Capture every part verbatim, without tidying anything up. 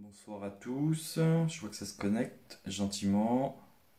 Bonsoir à tous, je vois que ça se connecte gentiment.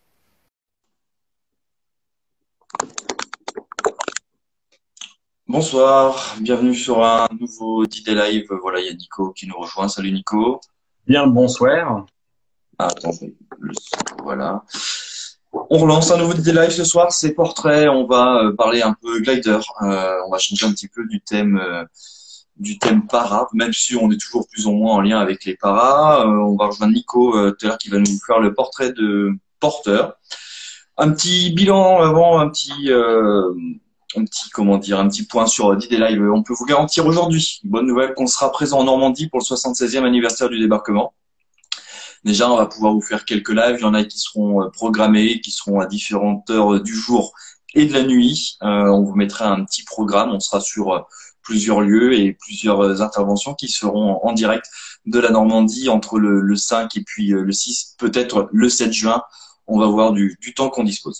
Bonsoir, bienvenue sur un nouveau D D Live. Voilà, il y a Nico qui nous rejoint. Salut Nico. Bien le bonsoir. Ah, attends, le son, voilà. On relance un nouveau D D Live ce soir, c'est portrait. On va euh, parler un peu glider. Euh, on va changer un petit peu du thème, euh, du thème para, même si on est toujours plus ou moins en lien avec les paras. Euh, on va rejoindre Nico euh, tout à l'heure qui va nous faire le portrait de porteur. Un petit bilan avant, un petit, euh, un petit, comment dire, un petit point sur D D Live. On peut vous garantir aujourd'hui, bonne nouvelle, qu'on sera présent en Normandie pour le soixante-seizième anniversaire du débarquement. Déjà, on va pouvoir vous faire quelques lives. Il y en a qui seront programmés, qui seront à différentes heures du jour et de la nuit. Euh, on vous mettra un petit programme. On sera sur plusieurs lieux et plusieurs interventions qui seront en direct de la Normandie entre le, le cinq et puis le six, peut-être le sept juin. On va voir du, du temps qu'on dispose.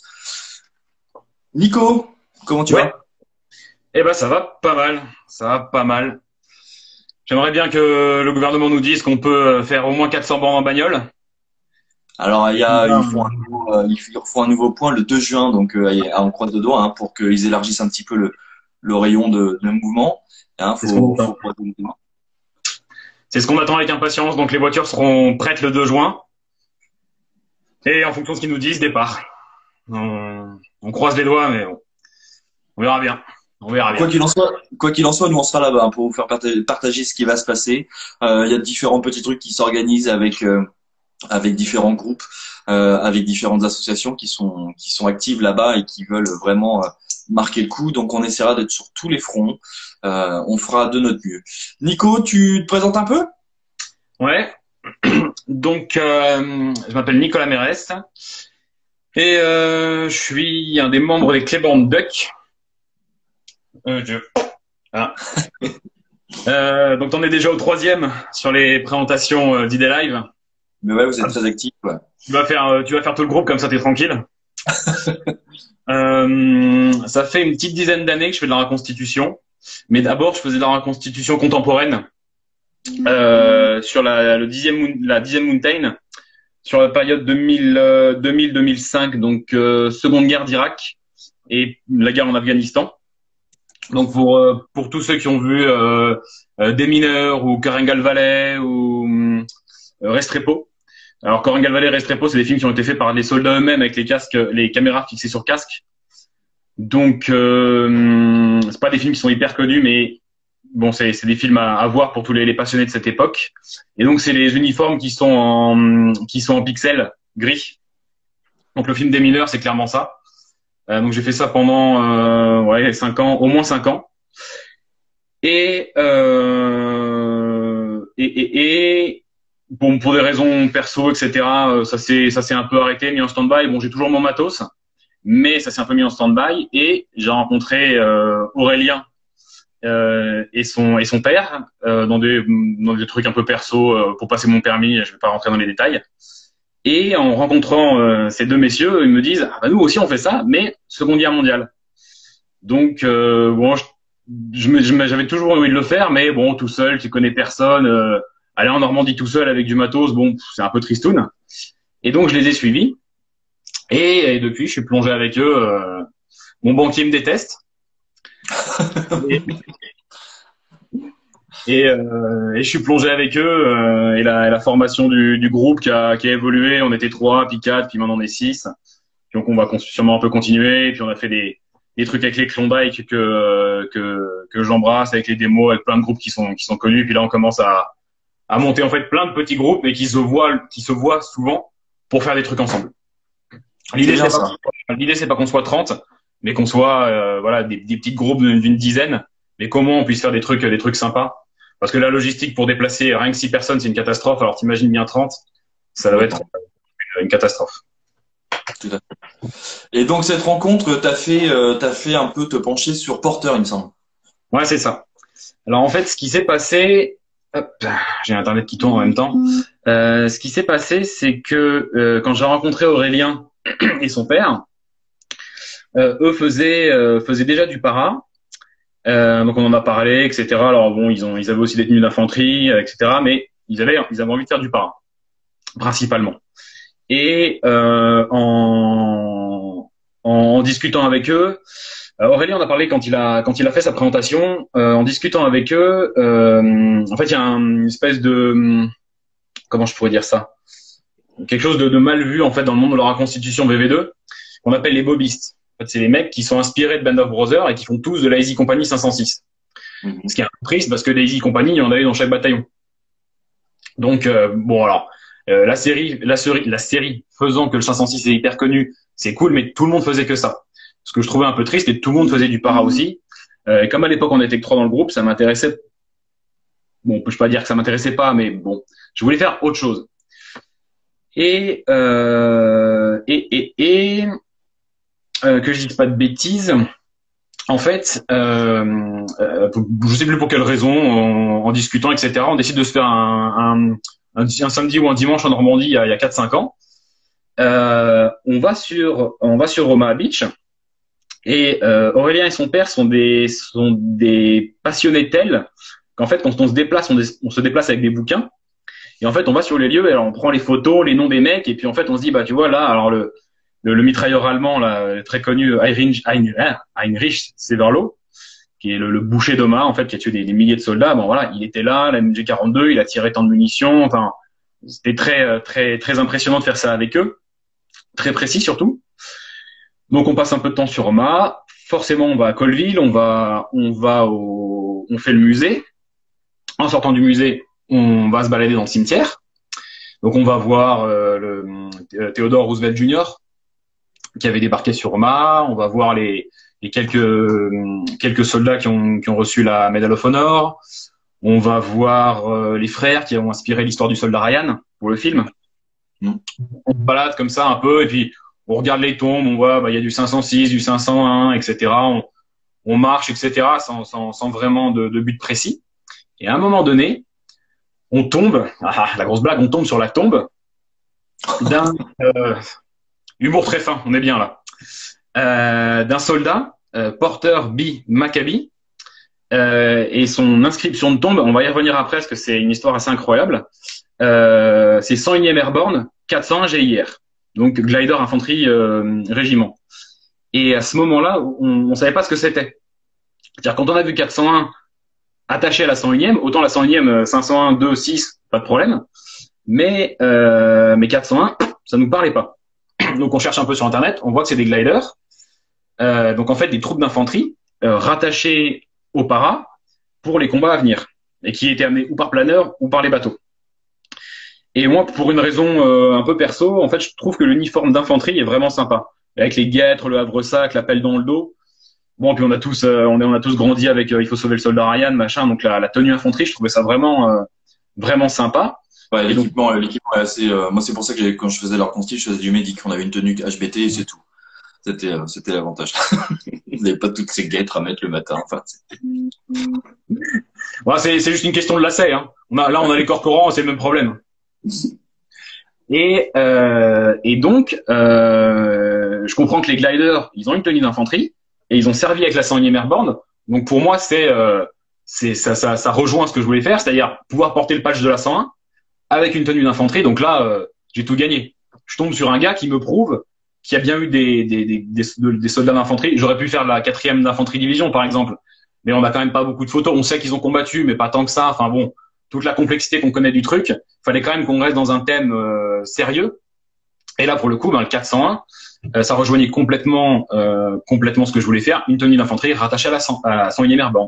Nico, comment tu Ouais. vas? Eh ben ça va pas mal, ça va pas mal. J'aimerais bien que le gouvernement nous dise qu'on peut faire au moins quatre cents bornes en bagnole. Alors, il y Et comme a, ça, il faut un on- nouveau, euh, il faut un nouveau point le deux juin, donc euh, en croix de doigt, hein, pour qu'ils élargissent un petit peu le, le rayon de, de mouvement. Hein, c'est ce qu'on faut, faut attend. croiser les doigts. C'est ce qu'on attend avec impatience. Donc les voitures seront prêtes le deux juin. Et en fonction de ce qu'ils nous disent, départ. On, on croise les doigts, mais bon, on verra bien. On verra Quoi bien. qu'il en soit, quoi qu'il en soit, nous on sera là-bas hein, pour vous faire parta- partager ce qui va se passer. Euh, Il y a différents petits trucs qui s'organisent avec euh, avec différents groupes, euh, avec différentes associations qui sont qui sont actives là-bas et qui veulent vraiment euh, marquer le coup. Donc on essaiera d'être sur tous les fronts. Euh, on fera de notre mieux. Nico, tu te présentes un peu? Ouais. Donc euh, je m'appelle Nicolas Mérès et euh, je suis un des membres des Cléborn Duck. Euh, Dieu. Ah. Euh, donc, on est déjà au troisième sur les présentations euh, d'I D Live. Mais ouais, vous êtes très actifs. Ouais. Tu vas faire, euh, tu vas faire tout le groupe comme ça, t'es tranquille. Euh, ça fait une petite dizaine d'années que je fais de la reconstitution, mais d'abord, je faisais de la reconstitution contemporaine euh, sur la, le dixième, moon- la dixième Mountain, sur la période deux mille, euh, deux mille, deux mille cinq, donc euh, seconde guerre d'Irak et la guerre en Afghanistan. Donc pour euh, pour tous ceux qui ont vu euh, euh, Des mineurs ou Karangal Valley ou euh, Restrepo. Alors Karangal Valley et Restrepo, c'est des films qui ont été faits par les soldats eux-mêmes avec les casques, les caméras fixées sur casque. Donc euh, c'est pas des films qui sont hyper connus, mais bon, c'est c'est des films à, à voir pour tous les, les passionnés de cette époque. Et donc c'est les uniformes qui sont en qui sont en pixels gris. Donc le film Des mineurs, c'est clairement ça. Euh, donc j'ai fait ça pendant euh, ouais cinq ans, au moins cinq ans. Et, euh, et, et, et bon, pour des raisons perso, et cetera, euh, ça s'est ça s'est un peu arrêté, mis en stand-by. Bon, j'ai toujours mon matos, mais ça s'est un peu mis en stand-by. Et j'ai rencontré euh, Aurélien euh, et son et son père euh, dans des dans des trucs un peu perso euh, pour passer mon permis. Je vais pas rentrer dans les détails. Et en rencontrant euh, ces deux messieurs, ils me disent ah bah nous aussi on fait ça, mais Seconde Guerre mondiale. Donc euh, bon, je je me- je me- j'avais toujours envie de le faire, mais bon, tout seul, tu connais personne. Euh, aller en Normandie tout seul avec du matos, bon, pff, c'est un peu tristoun. Et donc, je les ai suivis. Et, et depuis, je suis plongé avec eux. Euh, mon banquier me déteste. Et, et, euh, et je suis plongé avec eux. Euh, et, la, et la formation du, du groupe qui a, qui a évolué. On était trois, puis quatre, puis maintenant on est six. Donc, on va con- sûrement un peu continuer. Et puis, on a fait des, des trucs avec les Klondike que, que, que j'embrasse, avec les démos, avec plein de groupes qui sont, qui sont connus. Et puis là, on commence à à monter en fait plein de petits groupes mais qui se voient qui se voient souvent pour faire des trucs ensemble. C'est L'idée bien c'est pas ça. l'idée c'est pas qu'on soit trente mais qu'on soit euh, voilà des, des petits groupes d'une d'une dizaine, mais comment on puisse faire des trucs des trucs sympas, parce que la logistique pour déplacer rien que six personnes c'est une catastrophe, alors t'imagines bien trente, ça doit être Complètement. une catastrophe. Tout à fait. Et donc cette rencontre, t'as fait, euh, t'as fait un peu te pencher sur porteur, il me semble. Ouais, c'est ça. Alors en fait ce qui s'est passé, hop, j'ai internet qui tourne en même temps. Euh, ce qui s'est passé c'est que euh, quand j'ai rencontré Aurélien et son père, Euh, eux faisaient euh, faisaient déjà du para, euh, donc on en a parlé, et cetera. Alors bon, ils ont ils avaient aussi des tenues d'infanterie, euh, et cetera. Mais ils avaient, ils avaient envie de faire du para, principalement. Et euh, en, en discutant avec eux, Aurélien en a parlé quand il a quand il a fait sa présentation. Euh, en discutant avec eux, euh, en fait, il y a un, une espèce de, comment je pourrais dire ça, quelque chose de, de mal vu en fait dans le monde de la reconstitution V V deux, qu'on appelle les bobistes. En fait, c'est les mecs qui sont inspirés de Band of Brothers et qui font tous de la Easy Company cinq cent six. Mm-hmm. Ce qui est un peu triste parce que des Easy Company, il y en avait dans chaque bataillon. Donc euh, bon alors. Euh, la série, la série, la série faisant que le cinq cent six est hyper connu, c'est cool, mais tout le monde faisait que ça. Ce que je trouvais un peu triste, et tout le monde faisait du para aussi. Euh, et comme à l'époque on était que trois dans le groupe, ça m'intéressait. Bon, je peux pas dire que ça m'intéressait pas, mais bon, je voulais faire autre chose. Et euh, et et et euh, que je dise pas de bêtises. En fait, euh, euh, je sais plus pour quelle raison, en, en discutant, et cetera, on décide de se faire un, un Un, un samedi ou un dimanche en Normandie il y a, il y a quatre cinq ans. Euh, on va sur, on va sur Omaha Beach et euh, Aurélien et son père sont des, sont des passionnés tels qu'en fait quand on se déplace, on, on se déplace avec des bouquins et en fait on va sur les lieux et alors on prend les photos, les noms des mecs et puis en fait on se dit bah tu vois là alors le le, le mitrailleur allemand là très connu Heinrich, Heinrich Severlo qui est le, le boucher d'Omaha, en fait, qui a tué des, des milliers de soldats. Bon, voilà, il était là, la M G quarante-deux, il a tiré tant de munitions. Enfin, c'était très, très, très impressionnant de faire ça avec eux. Très précis, surtout. Donc, on passe un peu de temps sur Omaha. Forcément, on va à Colville, on va, on va au, on fait le musée. En sortant du musée, on va se balader dans le cimetière. Donc, on va voir euh, le Theodore Roosevelt junior qui avait débarqué sur Omaha. On va voir les et quelques quelques soldats qui ont qui ont reçu la Medal of Honor. On va voir euh, les frères qui ont inspiré l'histoire du soldat Ryan pour le film. Mmh. On se balade comme ça un peu et puis on regarde les tombes, on voit bah il y a du cinq cent six, du cinq cent un, et cetera. On, on marche, et cetera. Sans sans sans vraiment de, de but précis. Et à un moment donné, on tombe, ah, la grosse blague, on tombe sur la tombe d'un euh, humour très fin. On est bien là. Euh, d'un soldat, euh, Porter B. Maccabi, euh, et son inscription de tombe, on va y revenir après parce que c'est une histoire assez incroyable, euh, c'est cent unième Airborne, quatre cent un G I R, donc Glider Infanterie euh, Régiment. Et à ce moment-là, on ne savait pas ce que c'était. C'est-à-dire quand on a vu quatre cent un attaché à la cent unième, autant la cent unième, cinq cent un, deux, six, pas de problème, mais, euh, mais quatre cent un, ça nous parlait pas. Donc on cherche un peu sur Internet, on voit que c'est des gliders. Euh, donc en fait des troupes d'infanterie euh, rattachées au para pour les combats à venir et qui étaient amenées ou par planeur ou par les bateaux. Et moi pour une raison euh, un peu perso, en fait je trouve que l'uniforme d'infanterie est vraiment sympa avec les guêtres, le havre-sac, la pelle dans le dos. Bon puis on a tous euh, on, est, on a tous grandi avec euh, il faut sauver le soldat Ryan machin, donc la, la tenue infanterie je trouvais ça vraiment euh, vraiment sympa. Ouais, l'équipement l'équipement est assez euh, moi c'est pour ça que quand je faisais leur consti je faisais du médic, on avait une tenue H B T et c'est tout. C'était, euh, c'était l'avantage. Vous n'avez pas toutes ces guêtres à mettre le matin. Enfin, ouais, c'est, c'est juste une question de lacet. Hein. On a, là, on a les corps courants, c'est le même problème. Et, euh, et donc, euh, je comprends que les gliders, ils ont une tenue d'infanterie et ils ont servi avec la cent unième Airborne. Donc, pour moi, c'est, euh, c'est ça, ça, ça rejoint ce que je voulais faire, c'est-à-dire pouvoir porter le patch de la cent un avec une tenue d'infanterie. Donc là, euh, j'ai tout gagné. Je tombe sur un gars qui me prouve qu'il y a bien eu des, des, des, des, des soldats d'infanterie. J'aurais pu faire la quatrième d'infanterie division, par exemple. Mais on n'a quand même pas beaucoup de photos. On sait qu'ils ont combattu, mais pas tant que ça. Enfin bon, toute la complexité qu'on connaît du truc. Il fallait quand même qu'on reste dans un thème euh, sérieux. Et là, pour le coup, ben, le quatre cent un, euh, ça rejoignait complètement, euh, complètement ce que je voulais faire. Une tenue d'infanterie rattachée à la cent unième Airborne.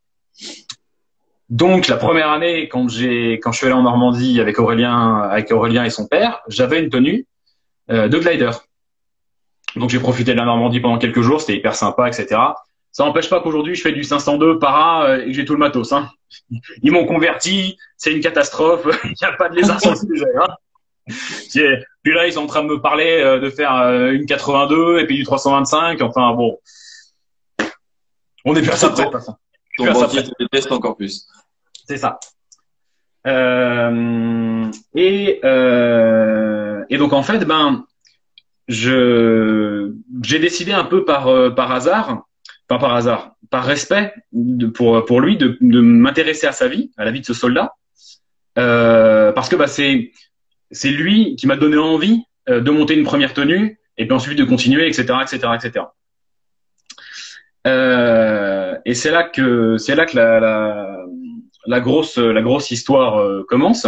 Donc, la première année, quand j'ai, quand je suis allé en Normandie avec Aurélien, avec Aurélien et son père, j'avais une tenue euh, de glider. Donc j'ai profité de la Normandie pendant quelques jours, c'était hyper sympa, et cetera. Ça n'empêche pas qu'aujourd'hui je fais du cinq cent deux para euh, et que j'ai tout le matos. Hein. Ils m'ont converti, c'est une catastrophe, il n'y a pas de lézard sur le sujet. Hein. Puis là ils sont en train de me parler euh, de faire euh, une quatre-vingt-deux et puis du trois cent vingt-cinq. Enfin bon, on est plus à ça près. Ton banquier te déteste encore plus. C'est ça. Euh, et euh, et donc en fait ben je j'ai décidé un peu par euh, par hasard, enfin par hasard, par respect de, pour pour lui de, de m'intéresser à sa vie, à la vie de ce soldat, euh, parce que bah, c'est c'est lui qui m'a donné envie euh, de monter une première tenue et puis ensuite de continuer, et cetera, et cetera, et cetera. Euh, et c'est là que c'est là que la, la, la grosse la grosse histoire euh, commence,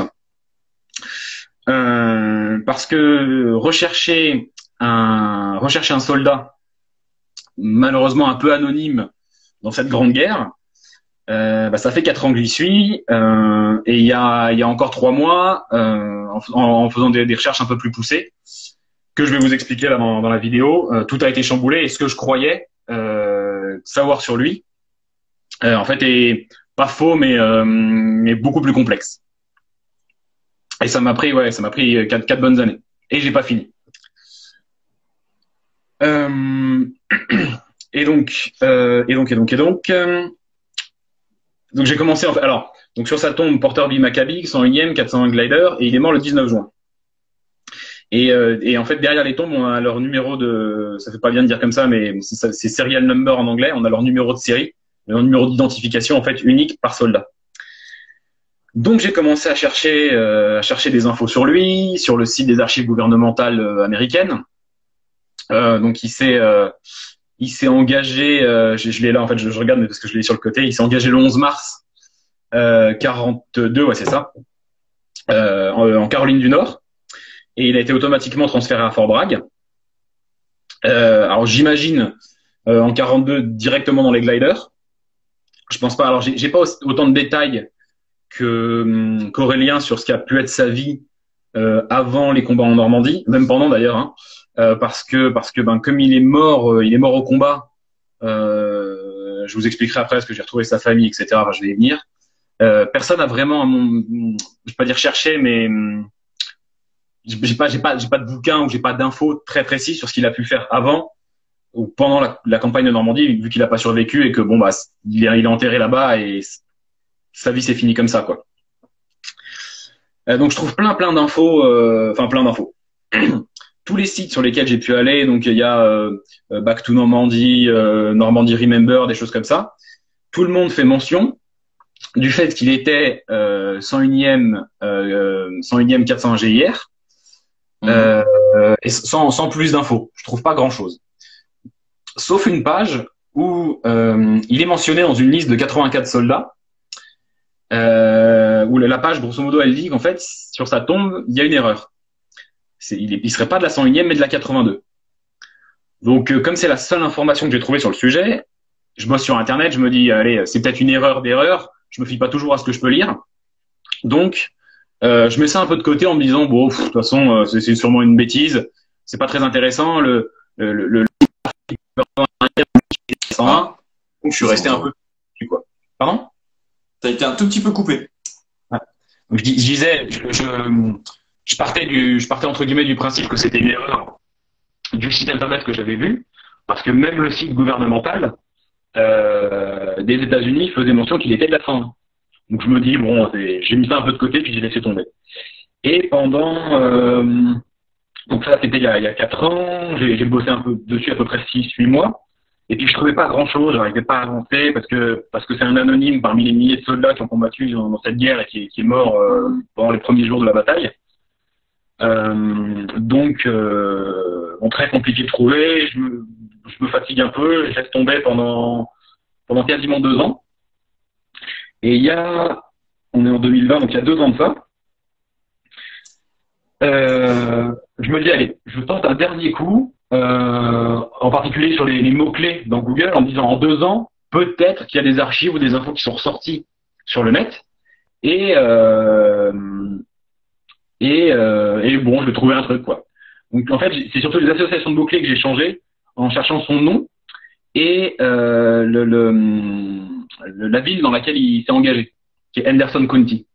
euh, parce que rechercher un rechercher un soldat malheureusement un peu anonyme dans cette grande guerre, euh, bah, ça fait quatre ans que j'y suis, euh, et il y a il y a encore trois mois, euh, en, en faisant des, des recherches un peu plus poussées que je vais vous expliquer là dans, dans la vidéo, euh, tout a été chamboulé et ce que je croyais euh, savoir sur lui, euh, en fait, est pas faux, mais, euh, mais beaucoup plus complexe. Et ça m'a pris, ouais, ça m'a pris quatre, quatre bonnes années. Et j'ai pas fini. Euh, et donc, euh, et donc, et donc, et donc, euh, donc j'ai commencé. En fait, alors, donc sur sa tombe, Porter B. Maccabi, cent unième, quatre cent un glider, et il est mort le dix-neuf juin. Et, euh, et en fait, derrière les tombes, on a leur numéro de, ça fait pas bien de dire comme ça, mais c'est, c'est serial number en anglais. On a leur numéro de série, leur numéro d'identification en fait unique par soldat. Donc j'ai commencé à chercher, euh, à chercher des infos sur lui, sur le site des archives gouvernementales euh, américaines. Euh, donc il s'est, euh, il s'est engagé, euh, je, je l'ai là en fait, je, je regarde parce que je l'ai sur le côté. Il s'est engagé le onze mars euh, quarante-deux, ouais c'est ça, euh, en, en Caroline du Nord. Et il a été automatiquement transféré à Fort Bragg. Euh, alors j'imagine euh, en quarante-deux directement dans les gliders. Je pense pas. Alors j'ai, j'ai pas autant de détails que qu'Aurélien sur ce qu'a pu être sa vie euh, avant les combats en Normandie, même pendant d'ailleurs, hein, euh, parce que parce que ben comme il est mort, euh, il est mort au combat. Euh, je vous expliquerai après parce que j'ai retrouvé sa famille, et cetera. Enfin, je vais y venir. Euh, personne n'a vraiment, à mon, je vais pas dire cherché, mais j'ai pas j'ai pas j'ai pas de bouquin ou j'ai pas d'infos très précis sur ce qu'il a pu faire avant ou pendant la, la campagne de Normandie, vu qu'il a pas survécu et que bon bah il est, il est enterré là-bas et sa vie s'est finie comme ça quoi. Euh, donc je trouve plein plein d'infos, euh, enfin plein d'infos. Tous les sites sur lesquels j'ai pu aller, donc il y a euh, Back to Normandie, euh, Normandie Remember, des choses comme ça. Tout le monde fait mention du fait qu'il était euh, cent unième euh, cent unième quatre cent un G I R. Euh, et sans, sans plus d'infos, je trouve pas grand-chose. Sauf une page où euh, il est mentionné dans une liste de quatre-vingt-quatre soldats, euh, où la page, grosso modo, elle dit qu'en fait, sur sa tombe, il y a une erreur. C'est, il, est, il serait pas de la cent unième, mais de la quatre-vingt-deux. Donc, euh, comme c'est la seule information que j'ai trouvée sur le sujet, je bosse sur Internet, je me dis, allez, c'est peut-être une erreur d'erreur, je me fie pas toujours à ce que je peux lire. Donc, Euh, je mets ça un peu de côté en me disant bon, de toute façon, euh, c'est, c'est sûrement une bêtise. C'est pas très intéressant. Le le le, le cent un, donc je suis resté un peu quoi. Pardon? T'as été un tout petit peu coupé. Ouais. Donc, je, je disais, je, je, je partais du, je partais entre guillemets du principe que c'était une erreur du site internet que j'avais vu, parce que même le site gouvernemental euh, des États-Unis faisait mention qu'il était de la fin. Donc je me dis bon, c'est, j'ai mis ça un peu de côté puis j'ai laissé tomber. Et pendant euh, donc ça c'était il y a, il y a quatre ans, j'ai, j'ai bossé un peu dessus à peu près six huit mois. Et puis je trouvais pas grand chose, j'arrivais pas à avancer parce que parce que c'est un anonyme parmi les milliers de soldats qui ont combattu dans, dans cette guerre et qui, qui est mort euh, pendant les premiers jours de la bataille. Euh, donc euh, bon, très compliqué de trouver. Je me, je me fatigue un peu, je laisse tomber pendant pendant quasiment deux ans. Et il y a, on est en deux mille vingt, donc il y a deux ans de ça, euh, je me dis, allez, je tente un dernier coup, euh, en particulier sur les, les mots-clés dans Google, en me disant, en deux ans, peut-être qu'il y a des archives ou des infos qui sont ressorties sur le net, et euh, et, euh, et bon, je vais trouver un truc, quoi. Donc en fait, c'est surtout les associations de mots-clés que j'ai changées en cherchant son nom et euh, le, le, le, la ville dans laquelle il s'est engagé, qui est Henderson County.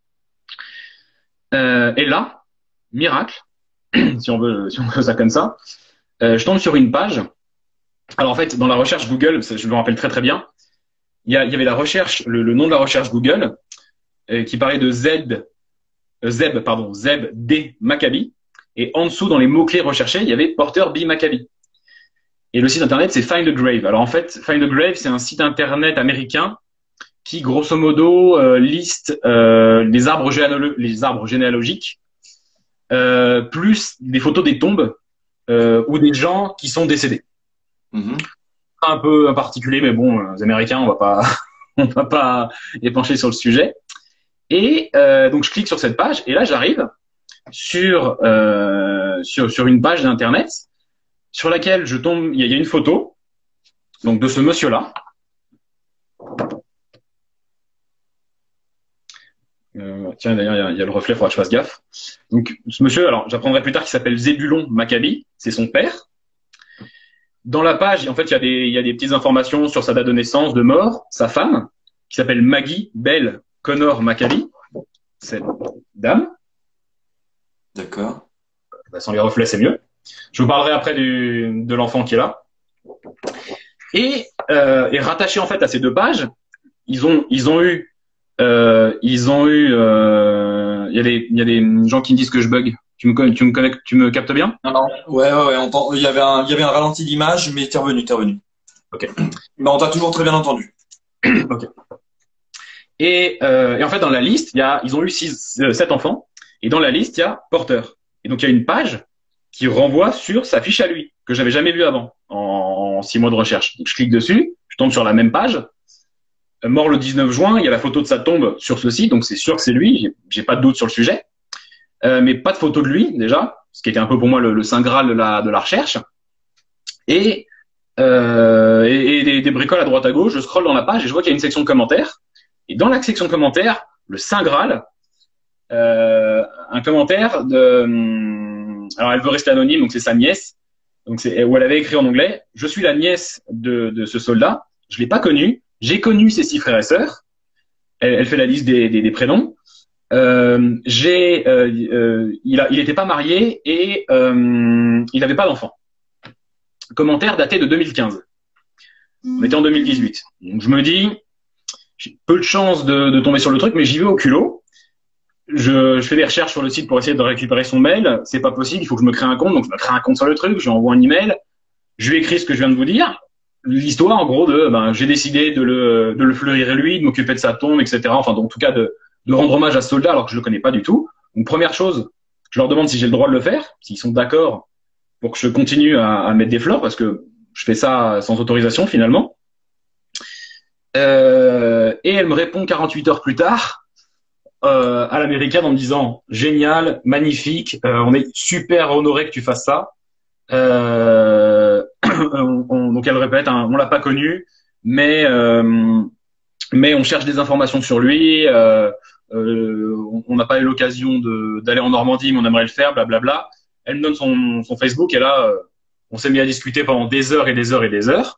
Euh, et là, miracle, si on veut, si on veut ça comme ça, euh, je tombe sur une page. Alors en fait, dans la recherche Google, je me rappelle très très bien, il y, a, il y avait la recherche, le, le nom de la recherche Google, euh, qui parlait de Z, euh, Zeb, pardon, Zeb D Maccabi, et en dessous, dans les mots-clés recherchés, il y avait Porter B Maccabi. Et le site internet, c'est Find a Grave. Alors en fait, Find a Grave, c'est un site internet américain qui, grosso modo, euh, liste euh, les arbres généalo- les arbres généalogiques, euh, plus des photos des tombes euh, ou des gens qui sont décédés. Mhm. Un peu particulier, mais bon, les Américains, on va pas, on va pas épancher sur le sujet. Et euh, donc je clique sur cette page, et là j'arrive sur euh, sur sur une page d'internet sur laquelle je tombe. Il y a, il y a une photo donc de ce monsieur-là. Euh, tiens, d'ailleurs, il y a, il y a le reflet, il faudra que je fasse gaffe. Donc, ce monsieur, alors, j'apprendrai plus tard qu'il s'appelle Zébulon Maccabi, c'est son père. Dans la page, en fait, il y a des, il y a des petites informations sur sa date de naissance, de mort, sa femme, qui s'appelle Maggie Bell Connor Maccabi, cette dame. D'accord. Bah, sans les reflets, c'est mieux. Je vous parlerai après du, de l'enfant qui est là. Et, euh, et rattaché, en fait, à ces deux pages, ils ont, ils ont eu Euh, ils ont eu, euh, il y a des, il y a des gens qui me disent que je bug. Tu me, tu me connectes, tu me captes bien? Non, non. Ouais, ouais, ouais. On t'en- il y avait un, il y avait un ralenti d'image, mais t'es revenu, t'es revenu. Ok. Mais on t'a toujours très bien entendu. Ok. Et, euh, et en fait, dans la liste, il y a, ils ont eu six, euh, sept enfants. Et dans la liste, il y a Porter. Et donc, il y a une page qui renvoie sur sa fiche à lui, que j'avais jamais vue avant, en, en six mois de recherche. Donc, je clique dessus, je tombe sur la même page. Mort le dix-neuf juin, il y a la photo de sa tombe sur ce site, donc c'est sûr que c'est lui, j'ai, j'ai pas de doute sur le sujet. Euh, mais pas de photo de lui, déjà, ce qui était un peu pour moi le, le saint graal de la, de la recherche. Et, euh, et, et des, des bricoles à droite à gauche, je scrolle dans la page et je vois qu'il y a une section de commentaires. Et dans la section de commentaires, le saint graal, euh, un commentaire de... Alors, elle veut rester anonyme, donc c'est sa nièce, donc c'est, où elle avait écrit en anglais « Je suis la nièce de, de ce soldat, je l'ai pas connu. J'ai connu ses six frères et sœurs. Elle, elle fait la liste des, des, des prénoms. Euh, j'ai, euh, euh, il a, il était pas marié et euh, il n'avait pas d'enfant. Commentaire daté de deux mille quinze. On était en deux mille dix-huit. Donc je me dis, j'ai peu de chance de, de tomber sur le truc, mais j'y vais au culot. Je, je fais des recherches sur le site pour essayer de récupérer son mail. C'est pas possible. Il faut que je me crée un compte. Donc je me crée un compte sur le truc. Je lui envoie un email. Je lui écris ce que je viens de vous dire. L'histoire, en gros, de, ben, j'ai décidé de le, de le fleurir lui, de m'occuper de sa tombe, et cetera. Enfin, donc, en tout cas, de, de rendre hommage à ce soldat alors que je le connais pas du tout. Donc, première chose, je leur demande si j'ai le droit de le faire, s'ils sont d'accord pour que je continue à, à mettre des fleurs, parce que je fais ça sans autorisation, finalement. Euh, et elle me répond quarante-huit heures plus tard, euh, à l'américaine en me disant, génial, magnifique, euh, on est super honoré que tu fasses ça. Euh, on, on, donc elle répète, hein, on l'a pas connu, mais euh, mais on cherche des informations sur lui. Euh, euh, on n'a pas eu l'occasion de d'aller en Normandie, mais on aimerait le faire, blablabla. Elle me donne son, son Facebook et là, euh, on s'est mis à discuter pendant des heures et des heures et des heures.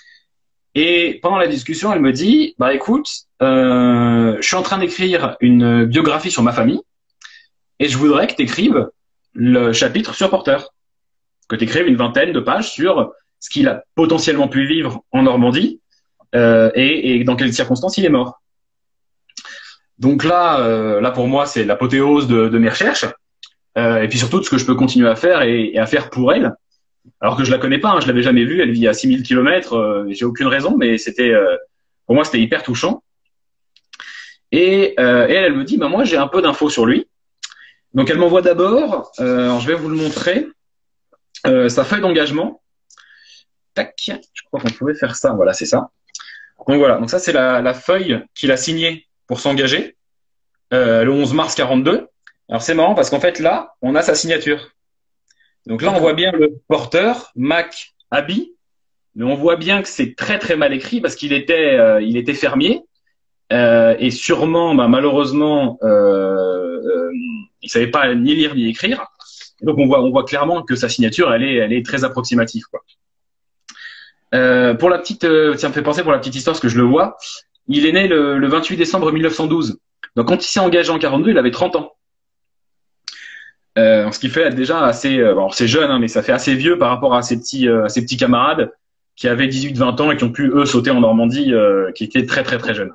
Et pendant la discussion, elle me dit, bah écoute, euh, je suis en train d'écrire une biographie sur ma famille et je voudrais que tu écrives le chapitre sur Porter. Que tu écrives une vingtaine de pages sur ce qu'il a potentiellement pu vivre en Normandie euh, et, et dans quelles circonstances il est mort. Donc là, euh, là pour moi, c'est l'apothéose de, de mes recherches euh, et puis surtout de ce que je peux continuer à faire et, et à faire pour elle. Alors que je la connais pas, hein, je l'avais jamais vue, elle vit à six mille kilomètres, euh, j'ai aucune raison, mais c'était euh, pour moi c'était hyper touchant. Et, euh, et elle, elle me dit, bah moi j'ai un peu d'infos sur lui. Donc elle m'envoie d'abord, euh, alors je vais vous le montrer. Euh, sa feuille d'engagement. Tac, je crois qu'on pouvait faire ça. Voilà, c'est ça. Donc voilà, donc ça c'est la, la feuille qu'il a signée pour s'engager euh, le onze mars quarante-deux. Alors c'est marrant parce qu'en fait là, on a sa signature. Donc là, on voit bien le porteur, Mac Abi, mais on voit bien que c'est très très mal écrit parce qu'il était euh, il était fermier euh, et sûrement, bah, malheureusement, euh, euh, il savait pas ni lire ni écrire. Donc on voit, on voit clairement que sa signature, elle est, elle est très approximative, quoi. Euh, pour la petite, euh, ça me fait penser pour la petite histoire, parce que je le vois. Il est né le, le vingt-huit décembre mille neuf cent douze. Donc quand il s'est engagé en quarante-deux, il avait trente ans. Euh, ce qui fait déjà assez, euh, alors c'est jeune, hein, mais ça fait assez vieux par rapport à ses petits, euh, ses petits camarades qui avaient dix-huit vingt ans et qui ont pu eux sauter en Normandie, euh, qui étaient très très très jeunes.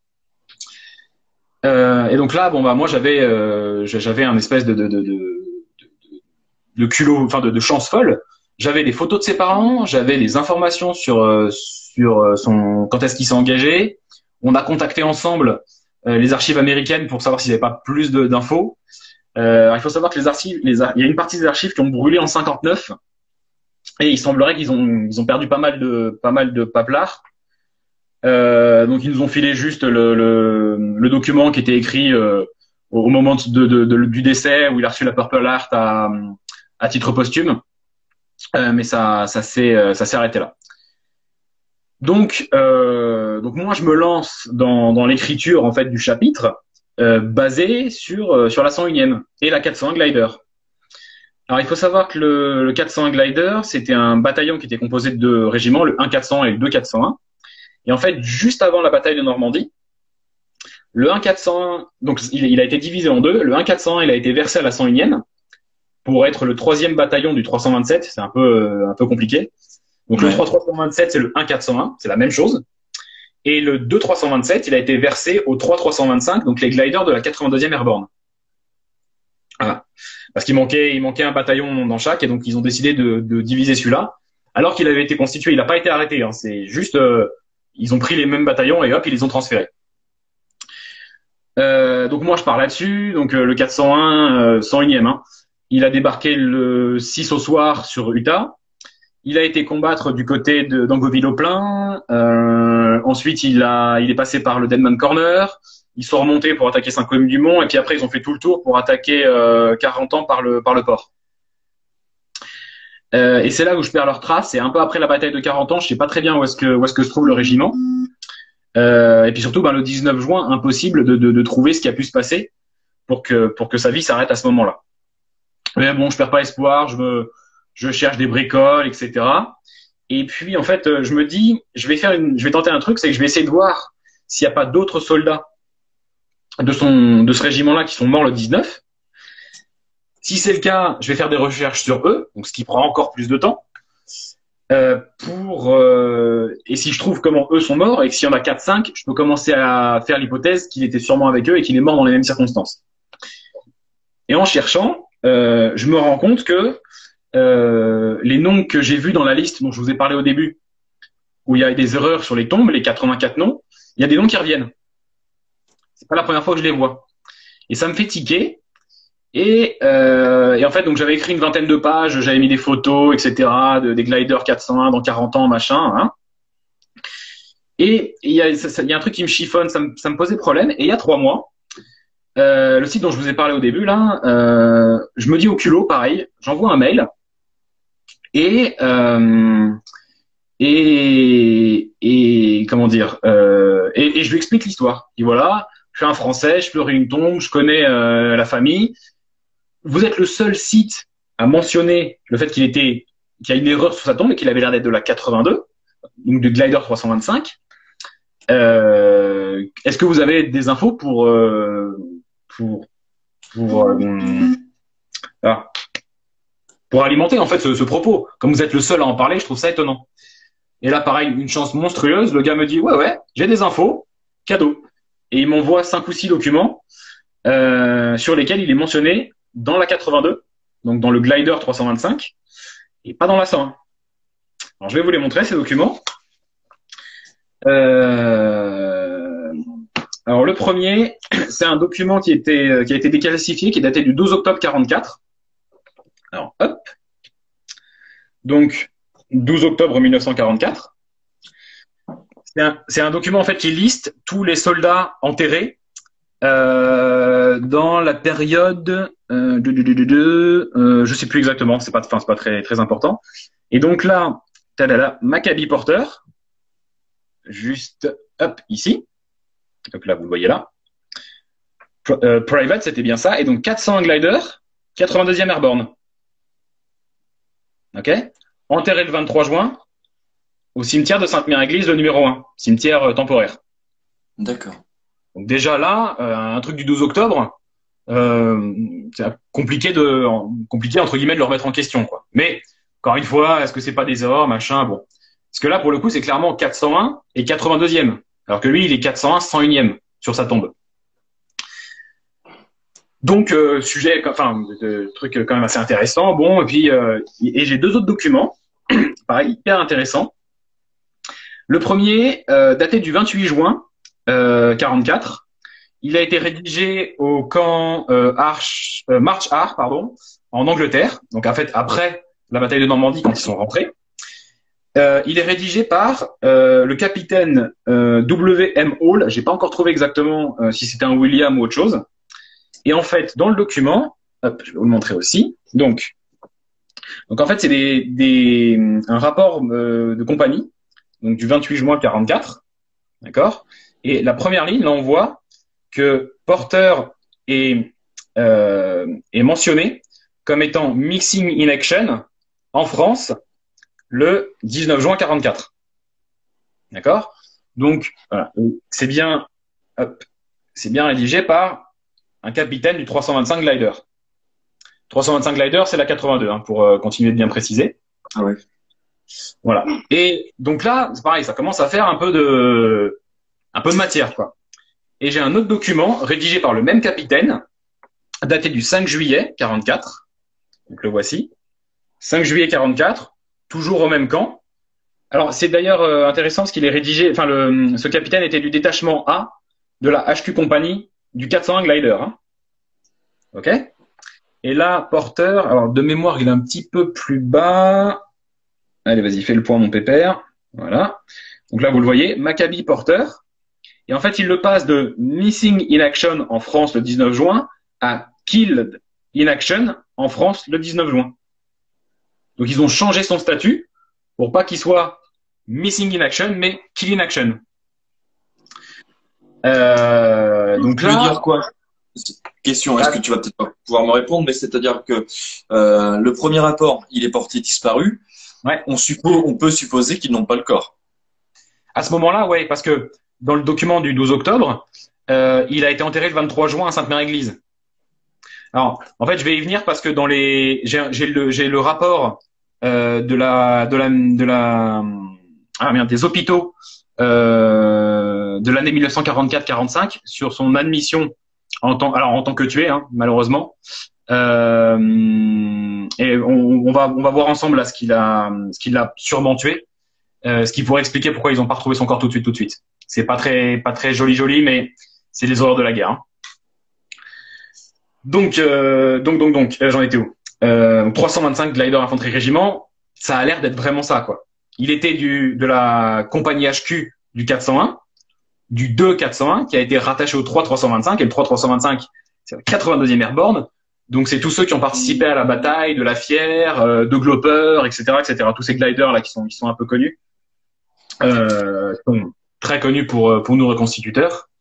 Euh, et donc là, bon bah moi j'avais, euh, j'avais un espèce de, de, de, de de culot, enfin de, de chance folle. J'avais des photos de ses parents, j'avais des informations sur euh, sur son quand est-ce qu'il s'est engagé. On a contacté ensemble euh, les archives américaines pour savoir s'il n'y avait pas plus d'infos. Euh, il faut savoir que les archives, les ar il y a une partie des archives qui ont brûlé en cinquante-neuf, et il semblerait qu'ils ont, ils ont perdu pas mal de, pas mal de paplards. Euh, donc ils nous ont filé juste le, le, le document qui était écrit euh, au moment de, de, de, du décès, où il a reçu la Purple Heart à, à titre posthume. Euh, mais ça, ça s'est, ça s'est arrêté là. Donc, euh, donc moi je me lance dans, dans l'écriture en fait du chapitre euh, basé sur euh, sur la cent unième et la quatre cent un Glider. Alors il faut savoir que le, le quatre cent un Glider, c'était un bataillon qui était composé de deux régiments, le un quatre cent un et le deux quatre cent un. Et en fait, juste avant la bataille de Normandie, le un quatre cent un, donc il, il a été divisé en deux. Le un quatre cent un, il a été versé à la cent unième pour être le troisième bataillon du trois cent vingt-sept. C'est un peu euh, un peu compliqué. Donc ouais. Le trois trois cent vingt-sept, c'est le un quatre cent un, c'est la même chose. Et le deux trois cent vingt-sept, il a été versé au trois trois cent vingt-cinq, donc les gliders de la quatre-vingt-deuxième Airborne. Voilà. Parce qu'il manquait, il manquait un bataillon dans chaque, et donc ils ont décidé de, de diviser celui-là, alors qu'il avait été constitué. Il n'a pas été arrêté, hein. C'est juste, euh, ils ont pris les mêmes bataillons et hop, ils les ont transférés. Euh, donc moi je pars là-dessus. Donc euh, le quatre cent un, euh, cent unième, hein, il a débarqué le six au soir sur Utah. Il a été combattre du côté de d'Angoville-au-Plain. Euh, ensuite, il a, il est passé par le Deadman Corner. Ils sont remontés pour attaquer Saint-Colombe-du-Mont, et puis après ils ont fait tout le tour pour attaquer euh, Carentan par le par le port. Euh, et c'est là où je perds leur trace. C'est un peu après la bataille de Carentan. Je sais pas très bien où est-ce que où est-ce que se trouve le régiment. Euh, et puis surtout, ben, le dix-neuf juin, impossible de, de de trouver ce qui a pu se passer pour que pour que sa vie s'arrête à ce moment-là. Mais bon, je perds pas espoir. Je me Je cherche des bricoles, et cetera. Et puis, en fait, je me dis, je vais faire une, je vais tenter un truc, c'est que je vais essayer de voir s'il n'y a pas d'autres soldats de son, de ce régiment-là qui sont morts le dix-neuf. Si c'est le cas, je vais faire des recherches sur eux, donc ce qui prend encore plus de temps. Euh, pour euh, et si je trouve comment eux sont morts, et que s'il y en a quatre cinq, je peux commencer à faire l'hypothèse qu'il était sûrement avec eux et qu'il est mort dans les mêmes circonstances. Et en cherchant, euh, je me rends compte que Euh, les noms que j'ai vus dans la liste dont je vous ai parlé au début, où il y a des erreurs sur les tombes, les quatre-vingt-quatre noms, il y a des noms qui reviennent. C'est pas la première fois que je les vois. Et ça me fait tiquer. Et, euh, et en fait, donc j'avais écrit une vingtaine de pages, j'avais mis des photos, et cetera, de, des gliders quatre cent un dans quarante ans, machin. Hein. Et il y, a, ça, il y a un truc qui me chiffonne, ça me, ça me posait problème. Et il y a trois mois, euh, le site dont je vous ai parlé au début, là, euh, je me dis au culot, pareil, j'envoie un mail. Et, euh, et, et, comment dire, euh, et, et je lui explique l'histoire. Et voilà, je suis un Français, je pleurais une tombe, je connais euh, la famille. Vous êtes le seul site à mentionner le fait qu'il était, qu'il y a une erreur sur sa tombe et qu'il avait l'air d'être de la quatre-vingt-deux, donc de Glider trois cent vingt-cinq. Euh, est-ce que vous avez des infos pour, euh, pour, pour, euh, ah. pour alimenter en fait ce, ce propos. Comme vous êtes le seul à en parler, je trouve ça étonnant. Et là, pareil, une chance monstrueuse, le gars me dit « Ouais, ouais, j'ai des infos, cadeau ». Et il m'envoie cinq ou six documents euh, sur lesquels il est mentionné dans la quatre-vingt-deux, donc dans le Glider trois cent vingt-cinq, et pas dans la cent un. Alors, je vais vous les montrer, ces documents. Euh... Alors, le premier, c'est un document qui, était, qui a été déclassifié, qui est daté du douze octobre quarante-quatre. Alors, hop. Donc, douze octobre mille neuf cent quarante-quatre. C'est un, c'est un document, en fait, qui liste tous les soldats enterrés euh, dans la période euh, de, de, de, de, de euh, je sais plus exactement, c'est pas, enfin, c'est pas très, très important. Et donc là, tadala, Maccabi Porter, juste, hop, ici. Donc là, vous le voyez là. Euh, Private, c'était bien ça. Et donc, quatre cent un Glider, quatre-vingt-deuxième Airborne. Ok, enterré le vingt-trois juin au cimetière de Sainte-Mère-Église, le numéro un, cimetière euh, temporaire. D'accord. Donc déjà là, euh, un truc du douze octobre, euh, c'est compliqué de, compliqué entre guillemets de le remettre en question, quoi. Mais encore une fois, est-ce que c'est pas des erreurs, machin, bon. Parce que là, pour le coup, c'est clairement quatre cent un et quatre-vingt-deuxième, alors que lui, il est quatre cent un, cent unième sur sa tombe. Donc euh, sujet, enfin euh, truc quand même assez intéressant. Bon, et puis euh, et j'ai deux autres documents, pareil hyper intéressants. Le premier, euh, daté du vingt-huit juin, euh, quarante-quatre. Il a été rédigé au camp euh, Arch, euh, March Art, pardon, en Angleterre. Donc en fait après la bataille de Normandie quand ils sont rentrés. Euh, il est rédigé par euh, le capitaine euh, W M Hall. J'ai pas encore trouvé exactement euh, si c'était un William ou autre chose. Et en fait, dans le document, hop, je vais vous le montrer aussi. Donc, donc en fait, c'est des, des, un rapport euh, de compagnie, donc du vingt-huit juin quarante-quatre, d'accord. Et la première ligne, là, on voit que Porter est, euh, est mentionné comme étant missing in action en France le dix-neuf juin quarante-quatre. D'accord? Donc, voilà. C'est bien, hop, c'est bien rédigé par un capitaine du trois cent vingt-cinq Glider. trois cent vingt-cinq Glider, c'est la quatre-vingt-deux, hein, pour euh, continuer de bien préciser. Ah ouais. Voilà. Et donc là, c'est pareil, ça commence à faire un peu de, un peu de matière, quoi. Et j'ai un autre document rédigé par le même capitaine, daté du cinq juillet quarante-quatre. Donc le voici. cinq juillet quarante-quatre. Toujours au même camp. Alors, c'est d'ailleurs euh, intéressant parce qu'il est rédigé, enfin, le, ce capitaine était du détachement A de la H Q Company du quatre cent un Glider. Hein. OK? Et là, Porter, alors de mémoire, il est un petit peu plus bas. Allez, vas-y, fais le point, mon pépère. Voilà. Donc là, vous le voyez, Maccabi Porter. Et en fait, il le passe de Missing in Action en France le dix-neuf juin à Killed in Action en France le dix-neuf juin. Donc, ils ont changé son statut pour pas qu'il soit Missing in Action, mais Kill in Action. Euh, donc Tu là, veux dire quoi? Question, est-ce que tu vas peut-être pas pouvoir me répondre, mais c'est-à-dire que euh, le premier rapport, il est porté disparu. Ouais. On suppose, on peut supposer qu'ils n'ont pas le corps. À ce moment-là, ouais, parce que dans le document du douze octobre, euh, il a été enterré le vingt-trois juin à Sainte-Mère-Église. Alors, en fait, je vais y venir parce que dans les, j'ai, j'ai le, j'ai le rapport euh, de la, de la, de la, ah merde, des hôpitaux euh, de l'année mille neuf cent quarante-quatre quarante-cinq sur son admission en tant, alors en tant que tué, hein, malheureusement. Euh, et on, on va, on va voir ensemble là ce qu'il a, ce qu'il a sûrement tué, euh, ce qui pourrait expliquer pourquoi ils n'ont pas retrouvé son corps tout de suite, tout de suite. C'est pas très, pas très joli, joli, mais c'est les horreurs de la guerre. Hein. Donc, euh, donc, donc, donc, euh, j'en étais où euh, trois cent vingt-cinq Glider Infanterie Régiment, ça a l'air d'être vraiment ça, quoi. Il était du de la compagnie H Q du quatre cent un, du deux quatre cent un, qui a été rattaché au trois trois cent vingt-cinq, et le trois trois cent vingt-cinq, c'est la quatre-vingt-deuxième Airborne. Donc, c'est tous ceux qui ont participé à la bataille de la Fière, euh, de Glopper, et cetera, et cetera. Tous ces gliders là qui sont, qui sont un peu connus, euh, sont très connus pour pour nous reconstituteurs.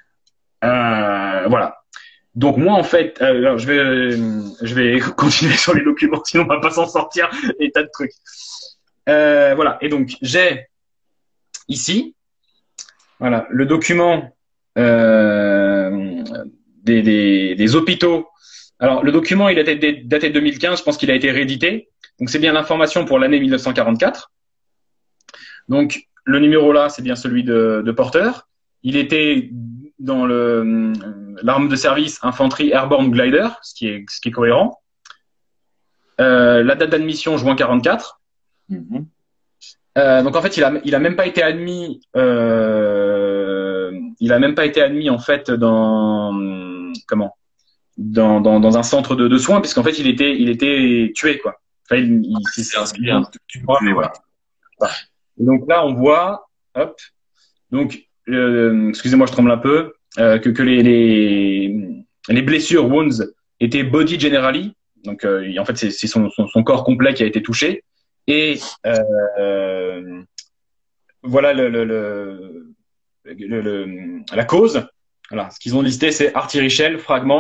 Euh, voilà. Donc moi en fait, euh, alors, je vais je vais continuer sur les documents, sinon on va pas s'en sortir, des tas de trucs. Euh, voilà. Et donc j'ai ici, voilà, le document euh, des, des des hôpitaux. Alors le document il a été daté de deux mille quinze, je pense qu'il a été réédité. Donc c'est bien l'information pour l'année mille neuf cent quarante-quatre. Donc le numéro là, c'est bien celui de, de Porter. Il était dans le l'arme de service infanterie Airborne Glider, ce qui est ce qui est cohérent. Euh, la date d'admission juin quarante-quatre. Mm-hmm. Euh, donc en fait, il a il a même pas été admis. Euh, il a même pas été admis en fait dans comment dans dans, dans un centre de, de soins, puisqu'en fait il était il était tué quoi. Enfin, il, il, il s'est inscrit un tout petit peu, mais voilà. Et donc là, on voit, hop, donc euh, excusez-moi, je tremble un peu, euh, que, que les, les, les blessures, wounds, étaient body generally. Donc, euh, en fait, c'est, c'est son, son, son corps complet qui a été touché. Et euh, euh, voilà le, le, le, le, le, la cause. Voilà, ce qu'ils ont listé, c'est artillery shell, fragments.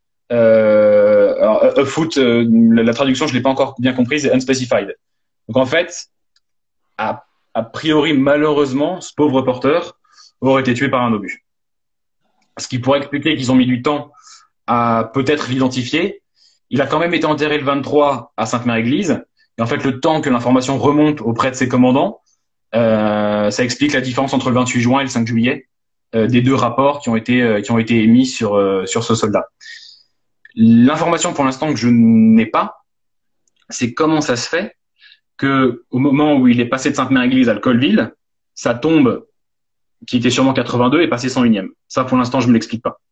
Euh, alors, a foot, euh, la, la traduction, je l'ai pas encore bien comprise, c'est unspecified. Donc, en fait, a, a priori, malheureusement, ce pauvre porteur aurait été tué par un obus. Ce qui pourrait expliquer qu'ils ont mis du temps à peut-être l'identifier. Il a quand même été enterré le vingt-trois à Sainte-Mère-Église. Et en fait, le temps que l'information remonte auprès de ses commandants, euh, ça explique la différence entre le vingt-huit juin et le cinq juillet euh, des deux rapports qui ont été euh, qui ont été émis sur euh, sur ce soldat. L'information pour l'instant que je n'ai pas, c'est comment ça se fait que au moment où il est passé de Sainte-Mère-Église à Colville, ça tombe qui était sûrement quatre-vingt-deux, est passé cent unième. Ça, pour l'instant, je me l'explique pas.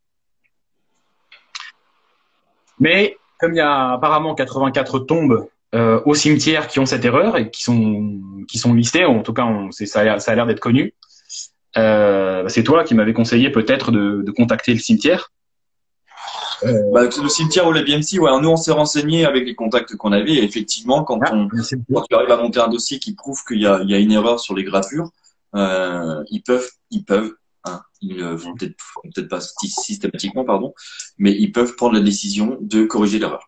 Mais comme il y a apparemment quatre-vingt-quatre tombes euh, au cimetière qui ont cette erreur et qui sont qui sont listées, en tout cas, on, ça a l'air, ça a l'air d'être connu. Euh, c'est toi qui m'avais conseillé peut-être de, de contacter le cimetière. Euh... Bah, le cimetière ou la B M C, ouais. Nous, on s'est renseigné avec les contacts qu'on avait. Et effectivement, quand, ah, on, quand tu arrives à monter un dossier qui prouve qu'il y a, il y a une erreur sur les gravures, euh, ils peuvent, ils peuvent, hein, ils vont peut-être, peut-être pas systématiquement, pardon, mais ils peuvent prendre la décision de corriger l'erreur.